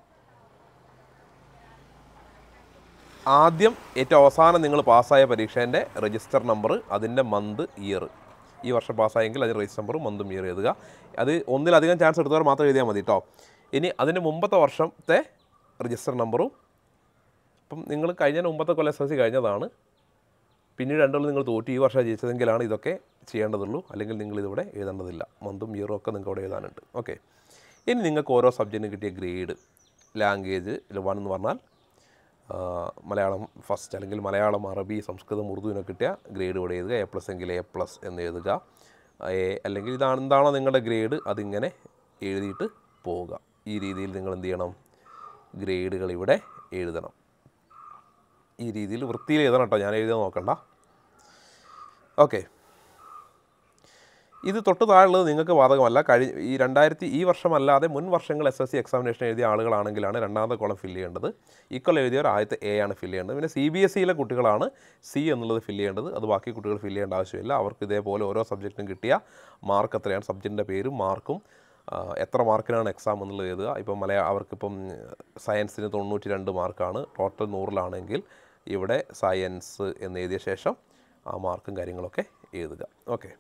ആദ്യം ഏറ്റവും അവസാനം നിങ്ങൾ പാസ്സായ പരീക്ഷേൻ്റെ രജിസ്റ്റർ നമ്പർ, അതിൻ്റെ മന്ത്, ഇയർ, ഈ വർഷം പാസ്സായെങ്കിൽ അതിന് രജിസ്റ്റർ നമ്പറും മന്തും ഇയർ എഴുതുക. അത് ഒന്നിലധികം ചാൻസ് എടുത്തവർ മാത്രം എഴുതിയാൽ മതി കേട്ടോ. ഇനി അതിന് മുമ്പത്തെ വർഷത്തെ രജിസ്റ്റർ നമ്പറും, അപ്പം നിങ്ങൾ കഴിഞ്ഞ മുമ്പത്തെ കൊല്ലം SSLC കഴിഞ്ഞതാണ്, പിന്നീട് 2 നിങ്ങൾ തോറ്റി ഈ വർഷം ജയിച്ചതെങ്കിലാണ് ഇതൊക്കെ ചെയ്യേണ്ടതുള്ളൂ. അല്ലെങ്കിൽ നിങ്ങളിതിവിടെ എഴുതേണ്ടതില്ല. മന്തും ഇയറും ഒക്കെ നിങ്ങൾക്ക് ഇവിടെ എഴുതാനുണ്ട്. ഓക്കെ. ഇനി നിങ്ങൾക്ക് ഓരോ സബ്ജക്റ്റിന് കിട്ടിയ ഗ്രേഡ്, ലാംഗ്വേജ് 1 എന്ന് പറഞ്ഞാൽ മലയാളം ഫസ്റ്റ്, അല്ലെങ്കിൽ മലയാളം, അറബി, സംസ്കൃതം, ഉറുദുവിനൊക്കെ കിട്ടിയ ഗ്രേഡ് ഇവിടെ എഴുതുക. A+ എങ്കിൽ A+ എന്ന് എഴുതുക. അല്ലെങ്കിൽ എന്താണോ നിങ്ങളുടെ ഗ്രേഡ് അതിങ്ങനെ എഴുതിയിട്ട് പോവുക. ഈ രീതിയിൽ നിങ്ങൾ എന്ത് ചെയ്യണം? ഗ്രേഡുകൾ ഇവിടെ എഴുതണം. ഈ രീതിയിൽ വൃത്തിയിൽ എഴുതണം കേട്ടോ. ഞാൻ എഴുതാൻ നോക്കണ്ട. ഓക്കെ. ഇത് തൊട്ട് താഴെയുള്ളത് നിങ്ങൾക്ക് ബാധകമല്ല. ഈ വർഷമല്ലാതെ മുൻ വർഷങ്ങൾ SSC എക്സാമിനേഷൻ എഴുതിയ ആളുകളാണെങ്കിലാണ് രണ്ടാമത്തെ കോളം ഫില്ല് ചെയ്യേണ്ടത്. ഇക്കൊല്ലം എഴുതിയവർ ആദ്യത്തെ A ആണ് ഫില്ല് ചെയ്യേണ്ടത്. പിന്നെ CBSEയിലെ കുട്ടികളാണ് C എന്നുള്ളത് ഫില്ല് ചെയ്യേണ്ടത്. അത് ബാക്കി കുട്ടികൾ ഫില്ല് ചെയ്യേണ്ട ആവശ്യമില്ല. അവർക്ക് ഇതേപോലെ ഓരോ സബ്ജക്റ്റിനും കിട്ടിയ മാർക്ക് എത്രയാണ്, സബ്ജക്റ്റിൻ്റെ പേരും മാർക്കും എത്ര മാർക്കിനാണ് എക്സാം എന്നുള്ളത് എഴുതുക. ഇപ്പം അവർക്കിപ്പം സയൻസിന് 92 മാർക്കാണ്, ടോട്ടൽ 100-ലാണെങ്കിൽ ഇവിടെ സയൻസ് എന്ന് എഴുതിയ ശേഷം ആ മാർക്കും കാര്യങ്ങളൊക്കെ എഴുതുക. ഓക്കെ,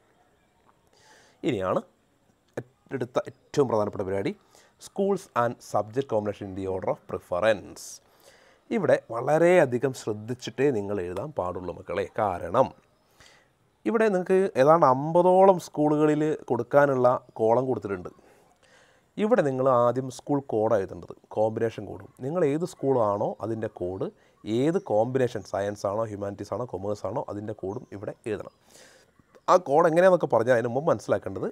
ഇനിയാണ് എടുത്ത ഏറ്റവും പ്രധാനപ്പെട്ട പരിപാടി, schools and subject combination in the order of preference. ഇവിടെ വളരെയധികം ശ്രദ്ധിച്ചിട്ടേ നിങ്ങൾ എഴുതാൻ പാടുള്ളൂ മക്കളെ. കാരണം ഇവിടെ നിങ്ങൾക്ക് ഏതാണ്ട് 50ഓളം സ്കൂളുകളിൽ കൊടുക്കാനുള്ള കോളം കൊടുത്തിട്ടുണ്ട്. ഇവിടെ നിങ്ങൾ ആദ്യം സ്കൂൾ കോഡാണ് എഴുതേണ്ടത്, കോമ്പിനേഷൻ കോഡും. നിങ്ങൾ ഏത് സ്കൂളാണോ അതിൻ്റെ കോഡ്, ഏത് കോമ്പിനേഷൻ, സയൻസ് ആണോ ഹ്യൂമാനിറ്റീസ് ആണോ കൊമേഴ്സ് ആണോ അതിൻ്റെ കോഡും ഇവിടെ എഴുതണം. ആ കോഡ് എങ്ങനെയാണെന്നൊക്കെ പറഞ്ഞാൽ അതിന് മുമ്പ് മനസ്സിലാക്കേണ്ടത്,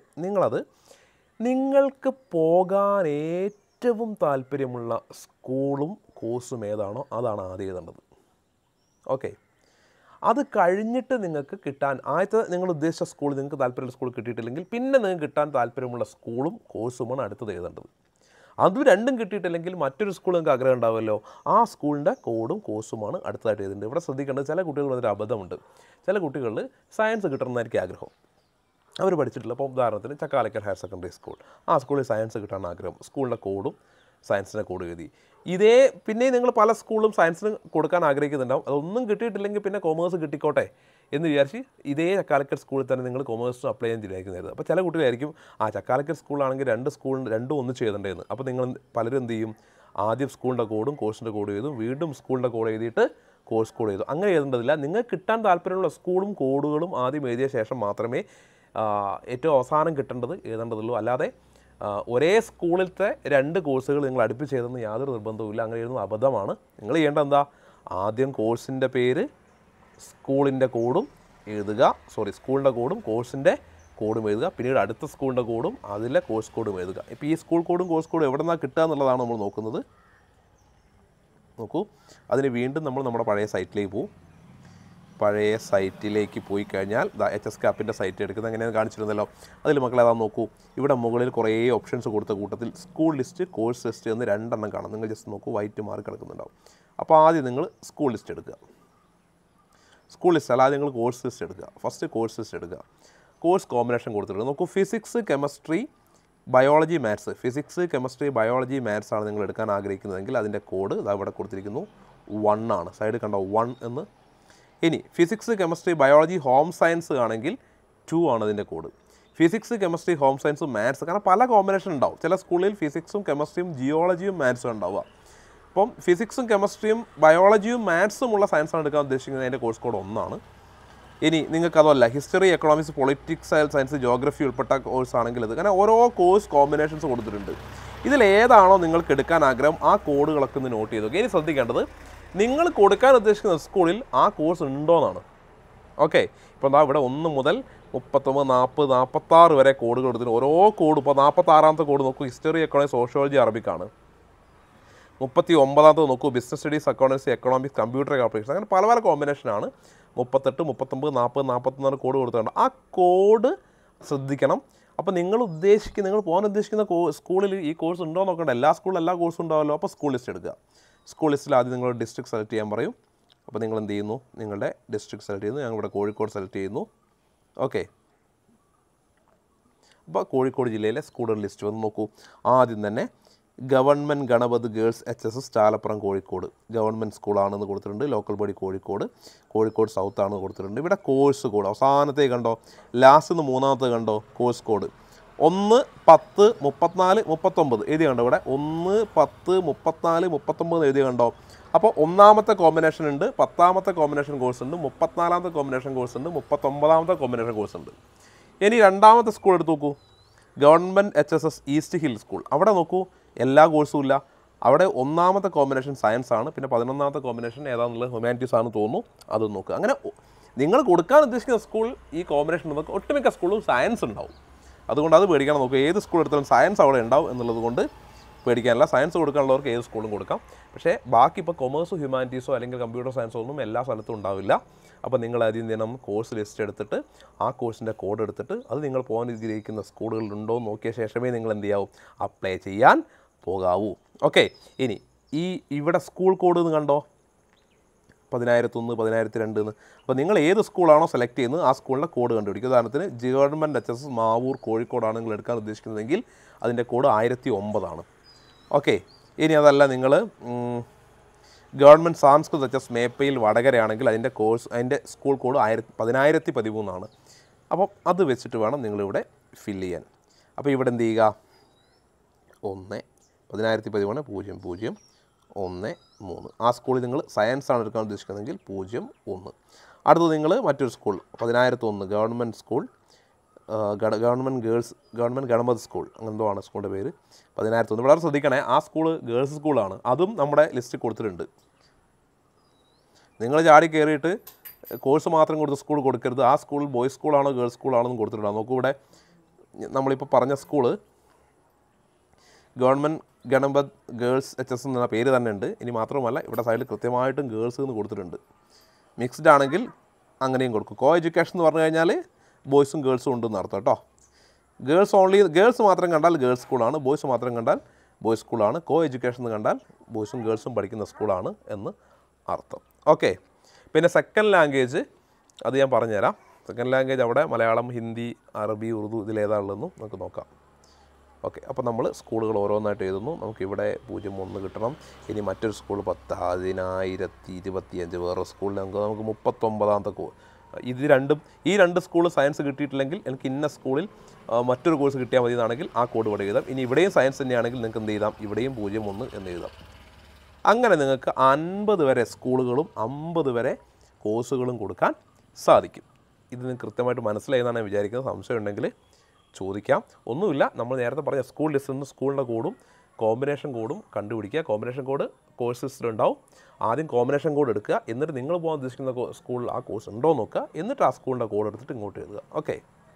നിങ്ങൾക്ക് പോകാൻ ഏറ്റവും താല്പര്യമുള്ള സ്കൂളും കോഴ്സും ഏതാണോ അതാണ് ആദ്യം എഴുതേണ്ടത്. ഓക്കെ, അത് കഴിഞ്ഞിട്ട് നിങ്ങൾക്ക് കിട്ടാൻ ആദ്യത്തെ നിങ്ങൾ ഉദ്ദേശിച്ച സ്കൂൾ, നിങ്ങൾക്ക് താല്പര്യമുള്ള സ്കൂൾ കിട്ടിയിട്ടില്ലെങ്കിൽ പിന്നെ നിങ്ങൾക്ക് കിട്ടാൻ താല്പര്യമുള്ള സ്കൂളും കോഴ്സുമാണ് അടുത്തത് എഴുതേണ്ടത്. അത് രണ്ടും കിട്ടിയിട്ടില്ലെങ്കിൽ മറ്റൊരു സ്കൂൾ നിങ്ങൾക്ക് ആഗ്രഹം ഉണ്ടാവുമല്ലോ, ആ സ്കൂളിൻ്റെ കോഡും കോഴ്സുമാണ് അടുത്തതായിട്ട് എഴുതേണ്ടത്. ഇവിടെ ശ്രദ്ധിക്കേണ്ടത്, ചില കുട്ടികൾ വന്നൊരു അബദ്ധമുണ്ട്. ചില കുട്ടികളിൽ സയൻസ് കിട്ടണമെന്നായിരിക്കും ആഗ്രഹം, അവർ പഠിച്ചിട്ടില്ല. അപ്പോൾ ഉദാഹരണത്തിന് ചക്കാലക്കൽ ഹയർ സെക്കൻഡറി സ്കൂൾ, ആ സ്കൂളിൽ സയൻസ് കിട്ടാൻ ആഗ്രഹം, സ്കൂളിൻ്റെ കോഡും സയൻസിൻ്റെ കോഡ് എഴുതി. പിന്നെ നിങ്ങൾ പല സ്കൂളിലും സയൻസിന് കൊടുക്കാൻ ആഗ്രഹിക്കുന്നുണ്ടാവും. അതൊന്നും കിട്ടിയിട്ടില്ലെങ്കിൽ പിന്നെ കൊമേഴ്സ് കിട്ടിക്കോട്ടെ എന്ന് വിചാരിച്ച് ഇതേ ചക്കാലക്കൽ സ്കൂളിൽ തന്നെ നിങ്ങൾ കൊമേഴ്സിന് അപ്ലൈ ചെയ്യാൻ തീരുമാനിക്കുന്നത്. അപ്പോൾ ചില കുട്ടികളായിരിക്കും ചക്കാലക്കൽ സ്കൂളാണെങ്കിൽ രണ്ടും ഒന്നിച്ച് എഴുതേണ്ടതെന്ന്. അപ്പോൾ നിങ്ങൾ പലരും എന്ത് ചെയ്യും, ആദ്യം സ്കൂളിൻ്റെ കോഡും കോഴ്സിൻ്റെ കോഡും എഴുതും, വീണ്ടും സ്കൂളിൻ്റെ കോഡ് എഴുതിയിട്ട് കോഴ്സ് കോഡ് എഴുതും. അങ്ങനെ എഴുതേണ്ടതില്ല. നിങ്ങൾക്ക് കിട്ടാൻ താല്പര്യമുള്ള സ്കൂളും കോഡുകളും ആദ്യം എഴുതിയ ശേഷം മാത്രമേ ഏറ്റവും അവസാനം എഴുതേണ്ടതുള്ളൂ. അല്ലാതെ ഒരേ സ്കൂളിലത്തെ 2 കോഴ്സുകൾ നിങ്ങൾ അടുപ്പിച്ച് ചെയ്തെന്ന് യാതൊരു നിർബന്ധവുമില്ല. അങ്ങനെ എഴുതുന്ന അബദ്ധമാണ്. നിങ്ങൾ ചെയ്യേണ്ടത് എന്താ, ആദ്യം കോഴ്സിൻ്റെ പേര്, സ്കൂളിൻ്റെ കോഡും എഴുതുക, സ്കൂളിൻ്റെ കോഡും കോഴ്സിൻ്റെ കോഡും എഴുതുക. പിന്നീട് അടുത്ത സ്കൂളിൻ്റെ കോഡും അതിലെ കോഴ്സ് കോഡും എഴുതുക. ഇപ്പോൾ ഈ സ്കൂൾ കോഡും കോഴ്സ് കോഡും എവിടെ നിന്നാണ് കിട്ടുക എന്നുള്ളതാണ് നമ്മൾ നോക്കുന്നത്. നോക്കൂ, അതിന് വീണ്ടും നമ്മൾ നമ്മുടെ പഴയ സൈറ്റിലേക്ക് പോകും. പഴയ സൈറ്റിലേക്ക് പോയി കഴിഞ്ഞാൽ HS CAPൻ്റെ സൈറ്റ് എടുക്കുന്നത് എങ്ങനെയാണ് കാണിച്ചിരുന്നല്ലോ. അതിൽ മക്കളെ അതാ നോക്കൂ, ഇവിടെ മുകളിൽ കുറേ ഓപ്ഷൻസ് കൊടുത്ത കൂട്ടത്തിൽ സ്കൂൾ ലിസ്റ്റ്, കോഴ്സ് ലിസ്റ്റ് എന്ന് 2 എണ്ണം കാണാം. നിങ്ങൾ ജസ്റ്റ് നോക്കൂ, വൈറ്റ് മാർക്ക് കിടക്കുന്നുണ്ടാവും. അപ്പോൾ ആദ്യം നിങ്ങൾ സ്കൂൾ ലിസ്റ്റ് എടുക്കുക. സ്കൂൾ ലിസ്റ്റ് അല്ലാതെ നിങ്ങൾ കോഴ്സ് ലിസ്റ്റ് എടുക്കുക. ഫസ്റ്റ് കോഴ്സ് ലിസ്റ്റ് എടുക്കുക. കോഴ്സ് കോമ്പിനേഷൻ കൊടുത്തിട്ടുണ്ട്. നോക്കൂ, physics, chemistry, biology, maths. Physics, chemistry, biology, maths ആണ് നിങ്ങൾ എടുക്കാൻ ആഗ്രഹിക്കുന്നതെങ്കിൽ അതിൻ്റെ കോഡ് ഇതാ ഇവിടെ കൊടുത്തിരിക്കുന്നു, 1 ആണ്. സൈഡ് കണ്ടോ 1 എന്ന്. ഇനി physics, chemistry, biology, home science ആണെങ്കിൽ 2 ആണ് അതിൻ്റെ code. Physics, chemistry, home science, maths, കാരണം പല കോമ്പിനേഷൻ ഉണ്ടാവും. ചില സ്കൂളിൽ ഫിസിക്സും കെമിസ്ട്രിയും ജിയോളജിയും മാത്സും ഉണ്ടാവുക. അപ്പം ഫിസിക്സും കെമിസ്ട്രിയും ബയോളജിയും മാത്സും ഉള്ള സയൻസാണ് എടുക്കാൻ ഉദ്ദേശിക്കുന്നത്, അതിൻ്റെ കോഴ്സ് കോഡ് 1 ആണ്. ഇനി നിങ്ങൾക്കതല്ല, history, economics, politics, science, geography ഉൾപ്പെട്ട കോഴ്സ് ആണെങ്കിൽ ഇത്, കാരണം ഓരോ കോഴ്സ് കോമ്പിനേഷൻസ് കൊടുത്തിട്ടുണ്ട്. ഇതിലേതാണോ നിങ്ങൾക്ക് എടുക്കാൻ ആഗ്രഹം ആ കോഡുകളൊക്കെ ഒന്ന് നോട്ട് ചെയ്തു. ഇനി ശ്രദ്ധിക്കേണ്ടത്, നിങ്ങൾ കൊടുക്കാൻ ഉദ്ദേശിക്കുന്ന സ്കൂളിൽ ആ കോഴ്സ് ഉണ്ടോ എന്നാണ്. ഓക്കെ, ഇപ്പോൾ എന്താ ഇവിടെ 1 മുതൽ 39, 40, 46 വരെ കോഡുകൾ കൊടുത്തിട്ട് ഓരോ കോഡും, ഇപ്പോൾ 46ാമത്തെ കോഡ് നോക്കൂ, ഹിസ്റ്ററി, എക്കണോമിക്സ്, സോഷ്യോളജി, അറബിക്കാണ്. 39ാമത്തെ നോക്കൂ, business studies, accountancy, economics, computer application, അങ്ങനെ പല പല കോമ്പിനേഷനാണ്. 38, 39, 40, 44 കോഡ് കൊടുത്തിട്ടുണ്ട്. ആ കോഡ് ശ്രദ്ധിക്കണം. അപ്പോൾ നിങ്ങൾ പോകാൻ ഉദ്ദേശിക്കുന്ന സ്കൂളിൽ ഈ കോഴ്സ് ഉണ്ടോ എന്ന് നോക്കണ്ട. എല്ലാ സ്കൂളിലും എല്ലാ കോഴ്സും ഉണ്ടാവുമല്ലോ. അപ്പോൾ സ്കൂൾ ലിസ്റ്റ് എടുക്കുക. സ്കൂൾ ലിസ്റ്റിൽ ആദ്യം നിങ്ങൾ ഡിസ്ട്രിക്ട് സെലക്ട് ചെയ്യാൻ പറയും. അപ്പോൾ നിങ്ങൾ എന്ത് ചെയ്യുന്നു, നിങ്ങളുടെ ഡിസ്ട്രിക്ട് സെലക്ട് ചെയ്യുന്നു. ഞങ്ങൾ ഇവിടെ കോഴിക്കോട് സെലക്ട് ചെയ്യുന്നു. ഓക്കെ, അപ്പോൾ കോഴിക്കോട് ജില്ലയിലെ സ്കൂളുകളുടെ ലിസ്റ്റ് വന്ന് നോക്കൂ. ആദ്യം തന്നെ government Ganapat girls HSS Chalappuram Kozhikode government സ്കൂളാണെന്ന് കൊടുത്തിട്ടുണ്ട്. ലോക്കൽ ബോഡി കോഴിക്കോട് സൗത്ത് ആണെന്ന് കൊടുത്തിട്ടുണ്ട്. ഇവിടെ കോഴ്സ് കോഡ് അവസാനത്തെ കണ്ടോ, ലാസ്റ്റ് 3ാമത്തെ കണ്ടോ, കോഴ്സ് കോഡ് 1, 10, 34, 39 എഴുതി കണ്ടോ. ഇവിടെ 1, 10, 34, 39 എഴുതി കണ്ടോ. അപ്പോൾ 1ാമത്തെ കോമ്പിനേഷൻ ഉണ്ട്, 10ാമത്തെ കോമ്പിനേഷൻ കോഴ്സ് ഉണ്ട്, 34ാമത്തെ കോമ്പിനേഷൻ കോഴ്സ് ഉണ്ട്, 39ാമത്തെ കോമ്പിനേഷൻ കോഴ്സ് ഉണ്ട്. ഇനി 2ാമത്തെ സ്കൂൾ എടുത്ത് നോക്കൂ, government HSS east hill school. അവിടെ നോക്കൂ, എല്ലാ കോഴ്സും ഇല്ല. അവിടെ 1ാമത്തെ കോമ്പിനേഷൻ സയൻസ് ആണ്, പിന്നെ 11ാമത്തെ കോമ്പിനേഷൻ ഏതാണെന്നുള്ളത് ഹ്യൂമാനിറ്റീസ് ആണെന്ന് തോന്നുന്നു, അതും നോക്കുക. അങ്ങനെ നിങ്ങൾ കൊടുക്കാൻ ഉദ്ദേശിക്കുന്ന സ്കൂൾ ഈ കോമ്പിനേഷൻ നോക്കുക. ഒട്ടുമിക്ക സ്കൂളും സയൻസ് ഉണ്ടാവും, അതുകൊണ്ട് അത് പേടിക്കണം. നോക്കുക, ഏത് സ്കൂൾ എടുത്താലും സയൻസ് അവിടെ ഉണ്ടാവും എന്നുള്ളത് കൊണ്ട് പേടിക്കാനില്ല. സയൻസ് കൊടുക്കാനുള്ളവർക്ക് ഏത് സ്കൂളും കൊടുക്കാം. പക്ഷേ ബാക്കി ഇപ്പോൾ കൊമേഴ്സോ ഹ്യൂമാനിറ്റീസോ അല്ലെങ്കിൽ കമ്പ്യൂട്ടർ സയൻസോ ഒന്നും എല്ലാ സ്ഥലത്തും ഉണ്ടാവില്ല. അപ്പോൾ നിങ്ങൾ ആദ്യം എന്ത് ചെയ്യണം, കോഴ്സ് ലിസ്റ്റ് എടുത്തിട്ട് ആ കോഴ്സിൻ്റെ കോഡ് എടുത്തിട്ട് അത് നിങ്ങൾ പോകാൻ ആഗ്രഹിക്കുന്ന സ്കൂളുകളിലുണ്ടോ എന്ന് നോക്കിയ ശേഷമേ നിങ്ങൾ എന്ത് ചെയ്യാവൂ, അപ്ലൈ ചെയ്യാൻ പോകാവൂ. ഓക്കെ, ഇനി ഇവിടെ സ്കൂൾ കോഡ് എന്ന് കണ്ടോ, 10,001, 10,002 എന്ന്. അപ്പോൾ നിങ്ങൾ ഏത് സ്കൂളാണോ സെലക്ട് ചെയ്യുന്നത് ആ സ്കൂളിൻ്റെ കോഡ് കണ്ടുപിടിക്കുക. ഉദാഹരണത്തിന് ഗവൺമെൻറ് HSS മാവൂർ കോഴിക്കോടാണ് നിങ്ങൾ എടുക്കാൻ ഉദ്ദേശിക്കുന്നതെങ്കിൽ അതിൻ്റെ കോഡ് 1009 ഓക്കെ. ഇനി അതല്ല നിങ്ങൾ ഗവൺമെൻറ് സാംസ്കൃത് HSS മേപ്പയിൽ വടകരയാണെങ്കിൽ അതിൻ്റെ സ്കൂൾ കോഡ് 10,013 അപ്പം അത് വെച്ചിട്ട് വേണം നിങ്ങളിവിടെ ഫില്ല് ചെയ്യാൻ. അപ്പോൾ ഇവിടെ എന്ത് ചെയ്യുക, 1 10,013 00 1 3 ആ സ്കൂളിൽ നിങ്ങൾ സയൻസാണ് എടുക്കാൻ ഉദ്ദേശിക്കുന്നതെങ്കിൽ 01. അടുത്തത് നിങ്ങൾ മറ്റൊരു school 10,001 government school, government Ganapat school, അങ്ങനെന്തോ ആണ് സ്കൂളിൻ്റെ പേര്. 10,001 വളരെ ശ്രദ്ധിക്കണേ, ആ സ്കൂള് ഗേൾസ് സ്കൂളാണ്. അതും നമ്മുടെ ലിസ്റ്റ് കൊടുത്തിട്ടുണ്ട്. നിങ്ങൾ ചാടി കയറിയിട്ട് കോഴ്സ് മാത്രം കൊടുത്ത സ്കൂൾ കൊടുക്കരുത്. ആ സ്കൂൾ ബോയ്സ് സ്കൂളാണോ ഗേൾസ് സ്കൂളാണോ എന്ന് കൊടുത്തിട്ടുണ്ട്. നോക്കൂ, ഇവിടെ നമ്മളിപ്പോൾ പറഞ്ഞ school government Ganapat girls HSS എന്ന പേര് തന്നെ ഉണ്ട്. ഇനി മാത്രമല്ല ഇവിടെ സൈഡിൽ കൃത്യമായിട്ടും ഗേൾസ് എന്ന് കൊടുത്തിട്ടുണ്ട്. മിക്സ്ഡ് ആണെങ്കിൽ അങ്ങനെയും കൊടുക്കും. കോ എഡ്യൂക്കേഷൻ എന്ന് പറഞ്ഞു കഴിഞ്ഞാൽ ബോയ്സും ഗേൾസും ഉണ്ടെന്ന് അർത്ഥം കേട്ടോ. ഗേൾസ് മാത്രം കണ്ടാൽ ഗേൾസ് സ്കൂളാണ്, ബോയ്സ് മാത്രം കണ്ടാൽ ബോയ്സ് സ്കൂളാണ്. കോ എഡ്യൂക്കേഷൻ എന്ന് കണ്ടാൽ ബോയ്സും ഗേൾസും പഠിക്കുന്ന സ്കൂളാണ് എന്ന് അർത്ഥം. ഓക്കെ, പിന്നെ സെക്കൻഡ് ലാംഗ്വേജ് അത് ഞാൻ പറഞ്ഞുതരാം. സെക്കൻഡ് ലാംഗ്വേജ് അവിടെ മലയാളം, ഹിന്ദി, അറബി, ഉറുദു ഇതിലേതാണുള്ളതെന്നും നമുക്ക് നോക്കാം. ഓക്കെ, അപ്പോൾ നമ്മൾ സ്കൂളുകൾ ഓരോന്നായിട്ട് എഴുതുന്നു. നമുക്കിവിടെ 01 കിട്ടണം. ഇനി മറ്റൊരു സ്കൂൾ 10,025 വേറെ സ്കൂളിൽ നമുക്ക് 39ാമത്തെ ഈ രണ്ട് സ്കൂൾ സയൻസ് കിട്ടിയിട്ടില്ലെങ്കിൽ എനിക്ക് ഇന്ന സ്കൂളിൽ മറ്റൊരു കോഴ്സ് കിട്ടിയാൽ മതി എന്നാണെങ്കിൽ ആ കോഡ് ഇവിടെ എഴുതാം. ഇനി ഇവിടെയും സയൻസ് തന്നെയാണെങ്കിൽ നിങ്ങൾക്ക് എന്ത് ചെയ്താം, ഇവിടെയും 01 എന്ന് എഴുതാം. അങ്ങനെ നിങ്ങൾക്ക് 50 വരെ സ്കൂളുകളും 50 വരെ കോഴ്സുകളും കൊടുക്കാൻ സാധിക്കും. ഇത് നിങ്ങൾക്ക് കൃത്യമായിട്ട് മനസ്സിലായെന്നാണ് ഞാൻ വിചാരിക്കുന്നത്. സംശയം ഉണ്ടെങ്കിൽ ചോദിക്കാം. ഒന്നുമില്ല, നമ്മൾ നേരത്തെ പറഞ്ഞ സ്കൂൾ ലിസ്റ്റിൽ നിന്ന് സ്കൂളിൻ്റെ കോഡും കോമ്പിനേഷൻ കോഡും കണ്ടുപിടിക്കുക. കോമ്പിനേഷൻ കോഡ് കോഴ്സ് ലിസ്റ്റിൽ ഉണ്ടാവും. ആദ്യം കോമ്പിനേഷൻ കോഡ് എടുക്കുക, എന്നിട്ട് നിങ്ങൾ പോകാൻ ഉദ്ദേശിക്കുന്ന സ്കൂളിൽ ആ കോഴ്സ് ഉണ്ടോ എന്ന് നോക്കുക, എന്നിട്ട് ആ സ്കൂളിൻ്റെ കോഡ് എടുത്തിട്ട് ഇങ്ങോട്ട് എഴുതുക. ഓക്കെ,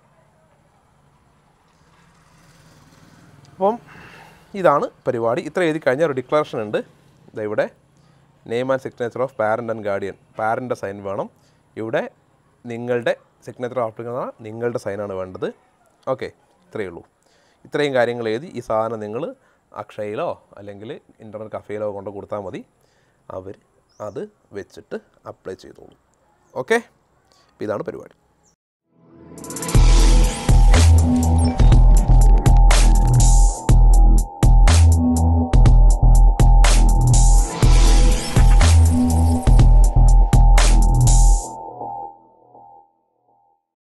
അപ്പം ഇതാണ് പരിപാടി. ഇത്ര എഴുതി കഴിഞ്ഞാൽ ഒരു ഡിക്ലറേഷൻ ഉണ്ട്. ഇവിടെ name and signature of parent and guardian, പാരൻ്റെ സൈൻ വേണം. ഇവിടെ നിങ്ങളുടെ സിഗ്നേച്ചർ ആപ്ലിക്കുന്ന നിങ്ങളുടെ സൈനാണ് വേണ്ടത്. ഓക്കെ, ഇത്രയേ ഉള്ളൂ. ഇത്രയും കാര്യങ്ങൾ എഴുതി ഈ സാധനം നിങ്ങൾ അക്ഷയയിലോ അല്ലെങ്കിൽ ഇൻ്റർനെറ്റ് കഫേയിലോ കൊണ്ട് കൊടുത്താൽ മതി. അവർ അത് വെച്ചിട്ട് അപ്ലൈ ചെയ്തോളൂ. ഓക്കെ, ഇതാണ് പരിപാടി.